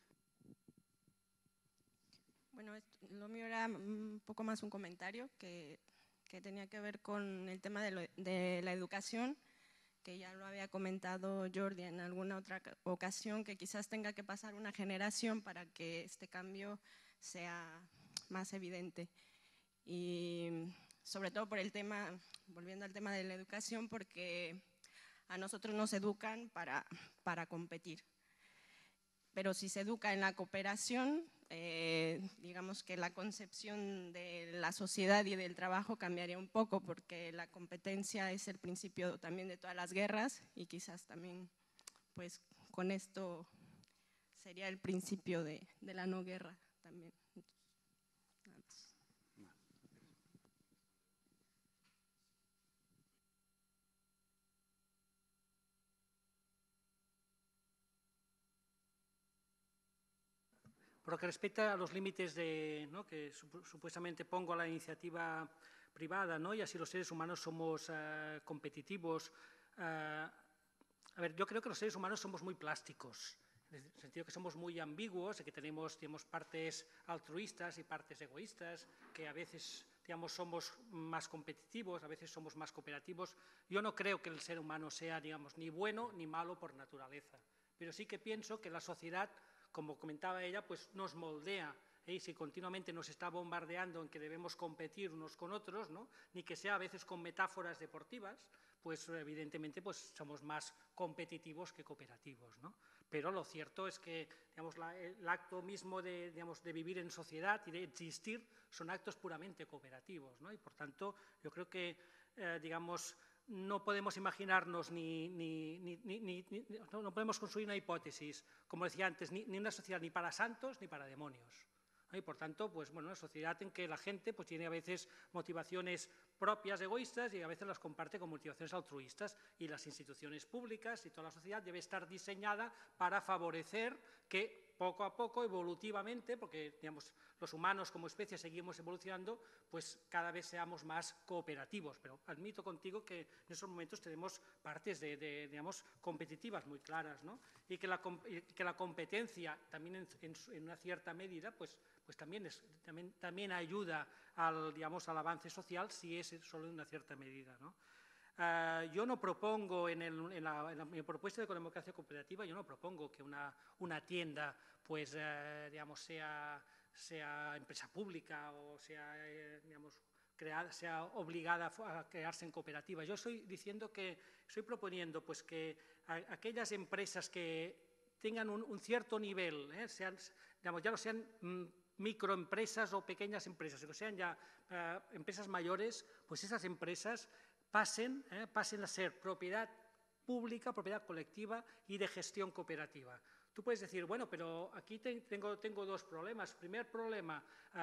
Bueno, lo mío era un poco más un comentario que tenía que ver con el tema de la educación, que ya lo había comentado Jordi en alguna otra ocasión, que quizás tenga que pasar una generación para que este cambio sea más evidente. Y sobre todo por el tema, volviendo al tema de la educación, porque a nosotros nos educan para competir. Pero si se educa en la cooperación, digamos que la concepción de la sociedad y del trabajo cambiaría un poco, porque la competencia es el principio también de todas las guerras y quizás también pues con esto sería el principio de la no guerra también. Nada más. Por lo que respecta a los límites ¿no? que supuestamente pongo a la iniciativa privada, ¿no? Y así los seres humanos somos competitivos. A ver, yo creo que los seres humanos somos muy plásticos, en el sentido que somos muy ambiguos, y que tenemos partes altruistas y partes egoístas, que a veces somos más competitivos, a veces somos más cooperativos. Yo no creo que el ser humano sea ni bueno ni malo por naturaleza, pero sí que pienso que la sociedad, como comentaba ella, pues nos moldea, y si continuamente nos está bombardeando en que debemos competir unos con otros, ¿no? Ni que sea a veces con metáforas deportivas, pues evidentemente pues somos más competitivos que cooperativos, ¿no? Pero lo cierto es que el acto mismo de vivir en sociedad y de existir son actos puramente cooperativos, ¿no? Y por tanto yo creo que no podemos imaginarnos no podemos construir una hipótesis, como decía antes, ni una sociedad ni para santos ni para demonios. Y por tanto, pues bueno, una sociedad en que la gente pues tiene a veces motivaciones propias egoístas y a veces las comparte con motivaciones altruistas, y las instituciones públicas y toda la sociedad debe estar diseñada para favorecer que poco a poco, evolutivamente, porque los humanos como especie seguimos evolucionando, pues cada vez seamos más cooperativos. Pero admito contigo que en esos momentos tenemos partes competitivas muy claras, ¿no? Y que la competencia también en una cierta medida pues también ayuda digamos, al avance social si es solo en una cierta medida, ¿no? Yo no propongo, en mi propuesta de democracia cooperativa, yo no propongo que una tienda, pues, digamos, sea empresa pública o sea, digamos, sea obligada a crearse en cooperativa. Yo estoy proponiendo, pues, que aquellas empresas que tengan un cierto nivel, digamos, ya no sean microempresas o pequeñas empresas, sino sean ya empresas mayores, pues esas empresas pasen a ser propiedad pública, propiedad colectiva y de gestión cooperativa. Tú puedes decir, bueno, pero aquí tengo dos problemas. Primer problema,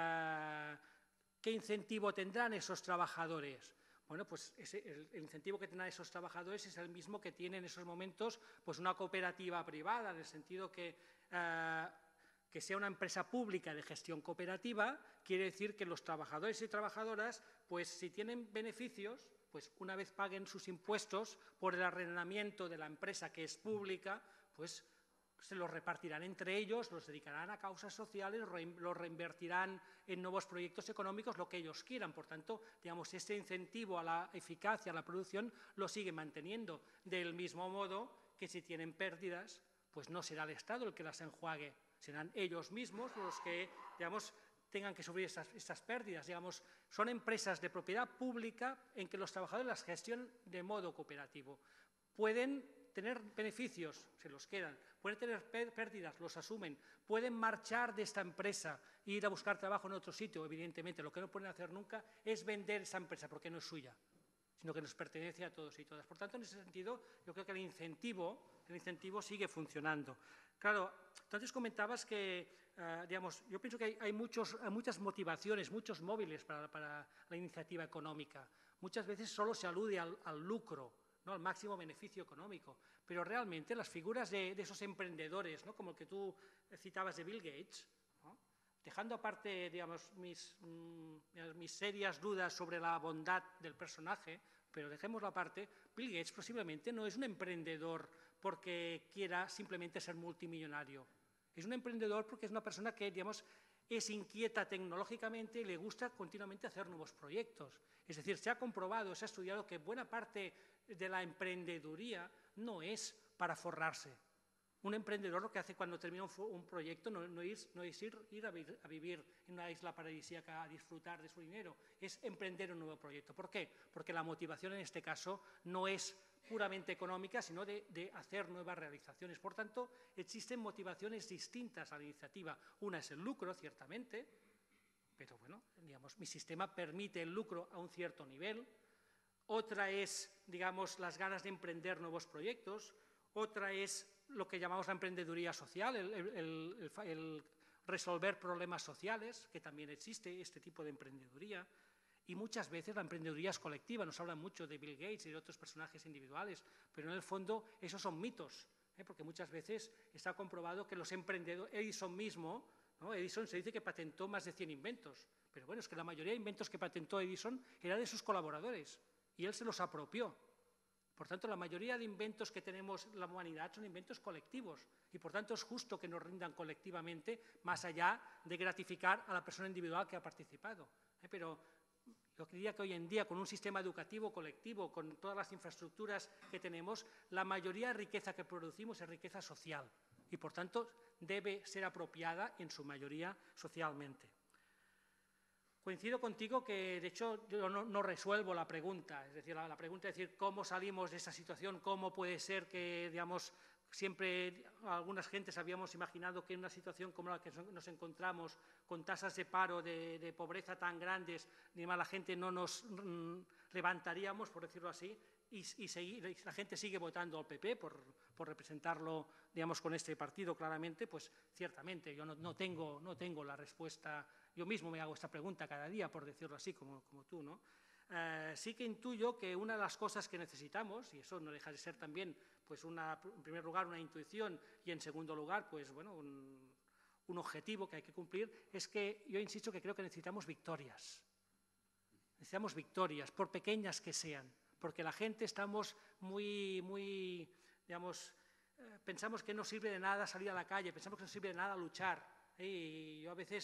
¿qué incentivo tendrán esos trabajadores? Bueno, pues el incentivo que tendrán esos trabajadores es el mismo que tiene en esos momentos, pues, una cooperativa privada, en el sentido que sea una empresa pública de gestión cooperativa, quiere decir que los trabajadores y trabajadoras, pues, si tienen beneficios, pues una vez paguen sus impuestos por el arrendamiento de la empresa que es pública, pues se los repartirán entre ellos, los dedicarán a causas sociales, los reinvertirán en nuevos proyectos económicos, lo que ellos quieran. Por tanto, digamos, este incentivo a la eficacia, a la producción, lo sigue manteniendo. Del mismo modo que si tienen pérdidas, pues no será el Estado el que las enjuague, serán ellos mismos los que, digamos, tengan que sufrir estas pérdidas. Digamos, son empresas de propiedad pública en que los trabajadores las gestionan de modo cooperativo. Pueden tener beneficios, se los quedan, pueden tener pérdidas, los asumen, pueden marchar de esta empresa e ir a buscar trabajo en otro sitio, evidentemente. Lo que no pueden hacer nunca es vender esa empresa porque no es suya, sino que nos pertenece a todos y todas. Por tanto, en ese sentido, yo creo que el incentivo sigue funcionando. Claro, entonces comentabas que, digamos, yo pienso que hay muchas motivaciones, muchos móviles para la iniciativa económica. Muchas veces solo se alude al lucro, ¿no?, al máximo beneficio económico, pero realmente las figuras de esos emprendedores, ¿no?, como el que tú citabas de Bill Gates, ¿no?, dejando aparte, digamos, mis serias dudas sobre la bondad del personaje, pero dejémoslo aparte, Bill Gates posiblemente no es un emprendedor porque quiera simplemente ser multimillonario. Es un emprendedor porque es una persona que, digamos, es inquieta tecnológicamente y le gusta continuamente hacer nuevos proyectos. Es decir, se ha comprobado, se ha estudiado que buena parte de la emprendeduría no es para forrarse. Un emprendedor lo que hace cuando termina un proyecto no es ir a vivir en una isla paradisíaca a disfrutar de su dinero, es emprender un nuevo proyecto. ¿Por qué? Porque la motivación en este caso no es puramente económica, sino de hacer nuevas realizaciones. Por tanto, existen motivaciones distintas a la iniciativa. Una es el lucro, ciertamente, pero bueno, digamos, mi sistema permite el lucro a un cierto nivel. Otra es, digamos, las ganas de emprender nuevos proyectos. Otra es lo que llamamos la emprendeduría social, el resolver problemas sociales, que también existe este tipo de emprendeduría. Y muchas veces la emprendeduría es colectiva. Nos hablan mucho de Bill Gates y de otros personajes individuales, pero en el fondo esos son mitos, porque muchas veces está comprobado que los emprendedores, Edison mismo, ¿no?, Edison se dice que patentó más de 100 inventos, pero bueno, es que la mayoría de inventos que patentó Edison eran de sus colaboradores y él se los apropió. Por tanto, la mayoría de inventos que tenemos la humanidad son inventos colectivos y, por tanto, es justo que nos rindan colectivamente más allá de gratificar a la persona individual que ha participado. Pero yo diría que hoy en día, con un sistema educativo colectivo, con todas las infraestructuras que tenemos, la mayoría de riqueza que producimos es riqueza social y, por tanto, debe ser apropiada en su mayoría socialmente. Coincido contigo que, de hecho, yo no resuelvo la pregunta, es decir, la pregunta es decir, ¿cómo salimos de esta situación? ¿Cómo puede ser que, digamos, siempre algunas gentes habíamos imaginado que en una situación como la que nos encontramos, con tasas de paro, de pobreza tan grandes, ni más la gente no nos levantaríamos, por decirlo así, y la gente sigue votando al PP por representarlo, digamos, con este partido claramente? Pues ciertamente yo no tengo la respuesta. Yo mismo me hago esta pregunta cada día, por decirlo así, como tú, ¿no? Sí que intuyo que una de las cosas que necesitamos, y eso no deja de ser también, pues en primer lugar, una intuición, y en segundo lugar, pues bueno, un objetivo que hay que cumplir, es que yo insisto que creo que necesitamos victorias. Necesitamos victorias, por pequeñas que sean, porque la gente estamos muy, digamos, pensamos que no sirve de nada salir a la calle, pensamos que no sirve de nada luchar, y yo a veces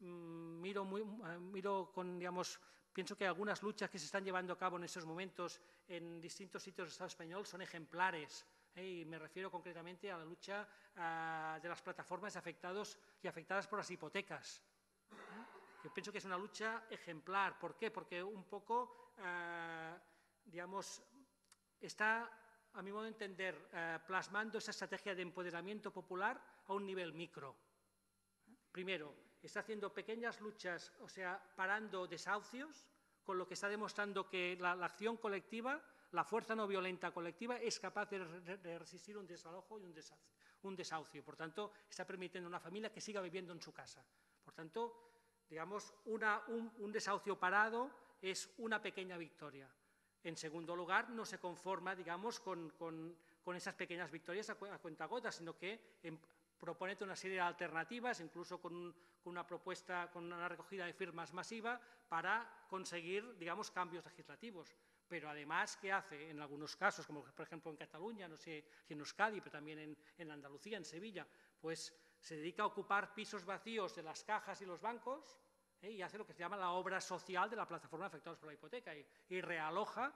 miro con, digamos, pienso que algunas luchas que se están llevando a cabo en estos momentos en distintos sitios del Estado español son ejemplares, y me refiero concretamente a la lucha de las plataformas de afectados y afectadas por las hipotecas. Yo pienso que es una lucha ejemplar. ¿Por qué? Porque un poco, digamos, está, a mi modo de entender, plasmando esa estrategia de empoderamiento popular a un nivel micro. Primero, está haciendo pequeñas luchas, o sea, parando desahucios, con lo que está demostrando que la acción colectiva, la fuerza no violenta colectiva, es capaz de resistir un desalojo y un desahucio. Por tanto, está permitiendo a una familia que siga viviendo en su casa. Por tanto, digamos, un desahucio parado es una pequeña victoria. En segundo lugar, no se conforma, digamos, con esas pequeñas victorias a cuentagotas, sino que propone una serie de alternativas, incluso con una propuesta, con una recogida de firmas masiva para conseguir, digamos, cambios legislativos. Pero además, ¿qué hace? En algunos casos, como por ejemplo en Cataluña, no sé si en Euskadi, pero también en Andalucía, en Sevilla, pues se dedica a ocupar pisos vacíos de las cajas y los bancos, y hace lo que se llama la obra social de la plataforma de afectados por la hipoteca y realoja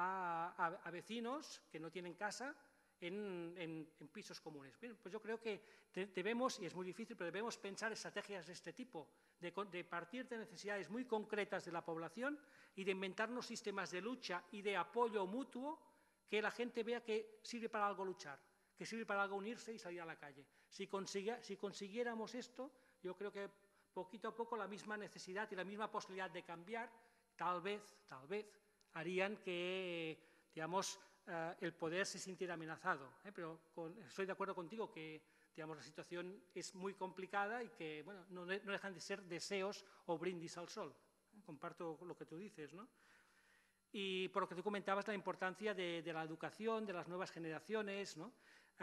a vecinos que no tienen casa en pisos comunes. Bien, pues yo creo que debemos, y es muy difícil, pero debemos pensar estrategias de este tipo, de partir de necesidades muy concretas de la población y de inventarnos sistemas de lucha y de apoyo mutuo que la gente vea que sirve para algo luchar, que sirve para algo unirse y salir a la calle. Si consiguiéramos esto, yo creo que poquito a poco la misma necesidad y la misma posibilidad de cambiar, tal vez, harían que, digamos, el poder se sintiera amenazado. Pero estoy de acuerdo contigo que, digamos, la situación es muy complicada y que, bueno, no dejan de ser deseos o brindis al sol. Comparto lo que tú dices, ¿no? Y por lo que tú comentabas, la importancia de la educación, de las nuevas generaciones, ¿no?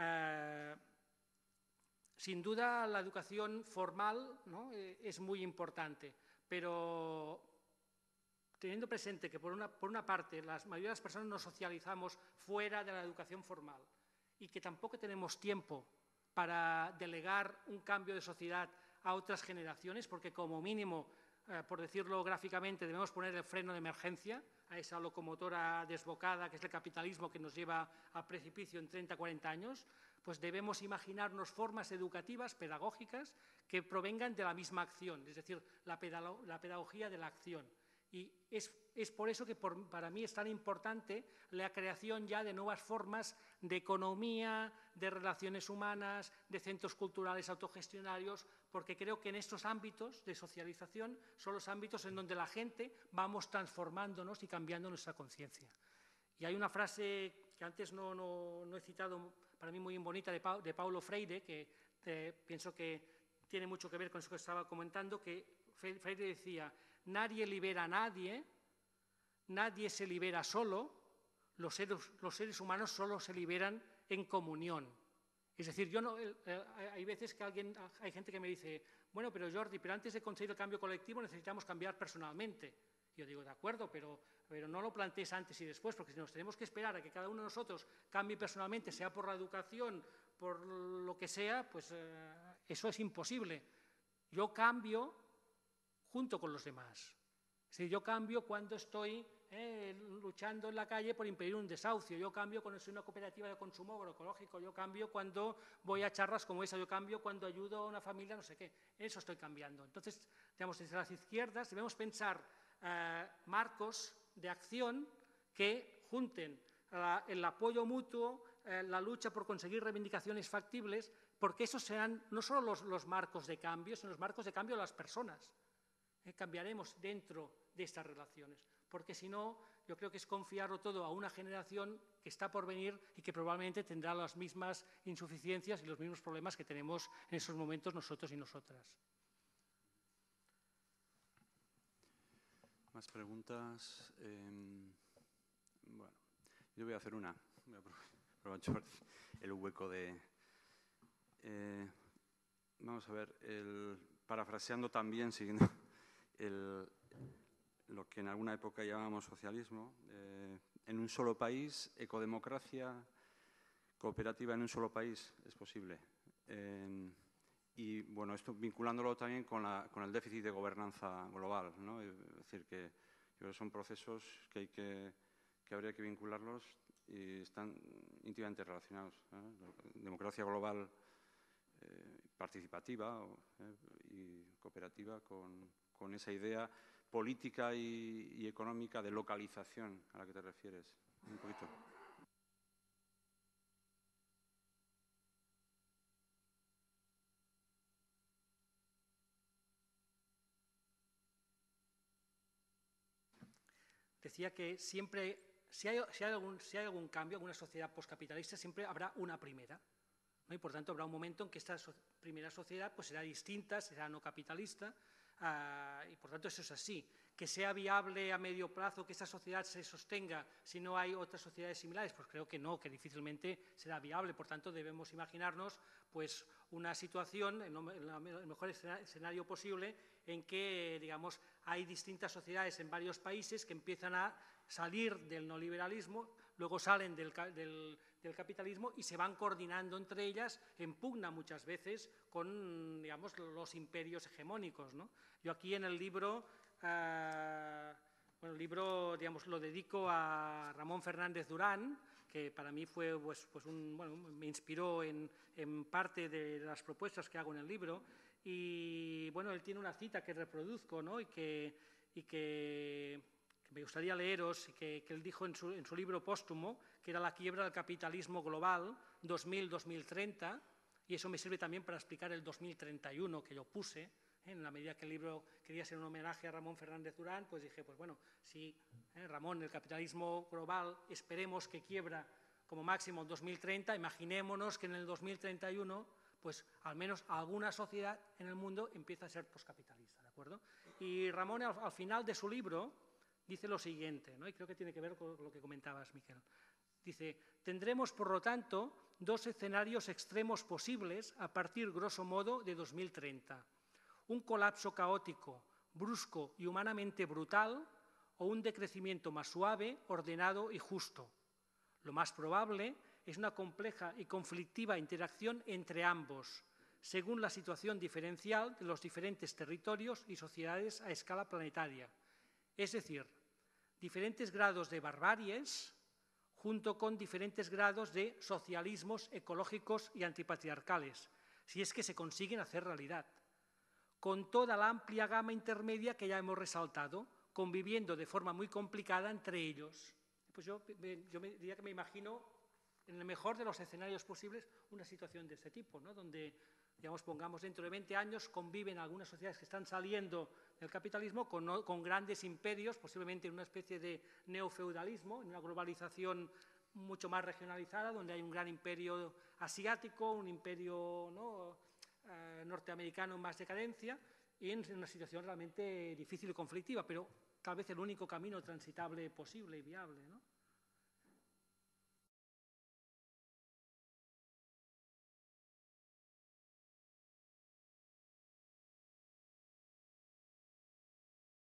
Sin duda, la educación formal, ¿no? Es muy importante, pero teniendo presente que por una parte la mayoría de las personas nos socializamos fuera de la educación formal y que tampoco tenemos tiempo para delegar un cambio de sociedad a otras generaciones, porque como mínimo, por decirlo gráficamente, debemos poner el freno de emergencia a esa locomotora desbocada que es el capitalismo que nos lleva a precipicio en 30 o 40 años, pues debemos imaginarnos formas educativas, pedagógicas, que provengan de la misma acción, es decir, la pedagogía de la acción. Y es por eso que para mí es tan importante la creación ya de nuevas formas de economía, de relaciones humanas, de centros culturales autogestionarios, porque creo que en estos ámbitos de socialización son los ámbitos en donde la gente vamos transformándonos y cambiando nuestra conciencia. Y hay una frase que antes no he citado, para mí muy bonita, de Paulo Freire, que pienso que tiene mucho que ver con eso que estaba comentando, que Freire decía: nadie libera a nadie, nadie se libera solo, los seres humanos solo se liberan en comunión. Es decir, hay veces que hay gente que me dice: bueno, pero Jordi, pero antes de conseguir el cambio colectivo necesitamos cambiar personalmente. Yo digo, de acuerdo, pero no lo plantees antes y después, porque si nos tenemos que esperar a que cada uno de nosotros cambie personalmente, sea por la educación, por lo que sea, pues eso es imposible. Yo cambio junto con los demás. Es decir, yo cambio cuando estoy luchando en la calle por impedir un desahucio, yo cambio cuando soy una cooperativa de consumo agroecológico, yo cambio cuando voy a charlas como esa, yo cambio cuando ayudo a una familia, no sé qué, eso estoy cambiando. Entonces, digamos, desde las izquierdas debemos pensar marcos de acción que junten el apoyo mutuo, la lucha por conseguir reivindicaciones factibles, porque esos serán no solo los marcos de cambio, sino los marcos de cambio de las personas. Cambiaremos dentro de estas relaciones, porque si no, yo creo que es confiarlo todo a una generación que está por venir y que probablemente tendrá las mismas insuficiencias y los mismos problemas que tenemos en esos momentos nosotros y nosotras. ¿Más preguntas? Bueno, yo voy a hacer una. Voy a aprovechar el hueco de... vamos a ver, parafraseando también, siguiendo lo que en alguna época llamábamos socialismo, en un solo país, ecodemocracia cooperativa en un solo país, es posible. Y bueno, esto vinculándolo también con el déficit de gobernanza global, ¿no? Es decir, que yo creo que son procesos que habría que vincularlos y están íntimamente relacionados, ¿eh? Democracia global participativa y cooperativa con esa idea política y económica de localización a la que te refieres. Un poquito. Decía que siempre, si hay algún cambio, alguna sociedad postcapitalista, siempre habrá una primera, ¿no? Y por tanto habrá un momento en que esta primera sociedad pues, será distinta, será no capitalista, y por tanto eso es así. Que sea viable a medio plazo que esta sociedad se sostenga si no hay otras sociedades similares, pues creo que no, que difícilmente será viable. Por tanto, debemos imaginarnos pues, una situación, en el mejor escenario posible, en que digamos, hay distintas sociedades en varios países que empiezan a salir del neoliberalismo, luego salen del capitalismo y se van coordinando entre ellas en pugna muchas veces con digamos, los imperios hegemónicos, ¿no? Yo aquí en el libro, el libro digamos, lo dedico a Ramón Fernández Durán, que para mí fue pues me inspiró en parte de las propuestas que hago en el libro. Y bueno, él tiene una cita que reproduzco, ¿no? y que me gustaría leeros, que él dijo en su libro póstumo, que era La quiebra del capitalismo global 2000-2030, y eso me sirve también para explicar el 2031 que yo puse. En la medida que el libro quería ser un homenaje a Ramón Fernández Durán, pues dije, pues bueno, si Ramón, el capitalismo global, esperemos que quiebra como máximo en 2030, imaginémonos que en el 2031 pues al menos alguna sociedad en el mundo empieza a ser postcapitalista, ¿de acuerdo? Y Ramón al final de su libro dice lo siguiente, ¿no? Y creo que tiene que ver con lo que comentabas, Miquel. Dice, tendremos por lo tanto dos escenarios extremos posibles a partir, grosso modo, de 2030. Un colapso caótico, brusco y humanamente brutal, o un decrecimiento más suave, ordenado y justo. Lo más probable es una compleja y conflictiva interacción entre ambos, según la situación diferencial de los diferentes territorios y sociedades a escala planetaria. Es decir, diferentes grados de barbaries junto con diferentes grados de socialismos ecológicos y antipatriarcales, si es que se consiguen hacer realidad, con toda la amplia gama intermedia que ya hemos resaltado, conviviendo de forma muy complicada entre ellos. Pues yo diría que me imagino, en el mejor de los escenarios posibles, una situación de este tipo, ¿no? Donde, digamos, pongamos dentro de 20 años, conviven algunas sociedades que están saliendo del capitalismo con grandes imperios, posiblemente en una especie de neofeudalismo, en una globalización mucho más regionalizada, donde hay un gran imperio asiático, un imperio, ¿no?, norteamericano en más decadencia, y en una situación realmente difícil y conflictiva, pero tal vez el único camino transitable posible y viable, ¿no?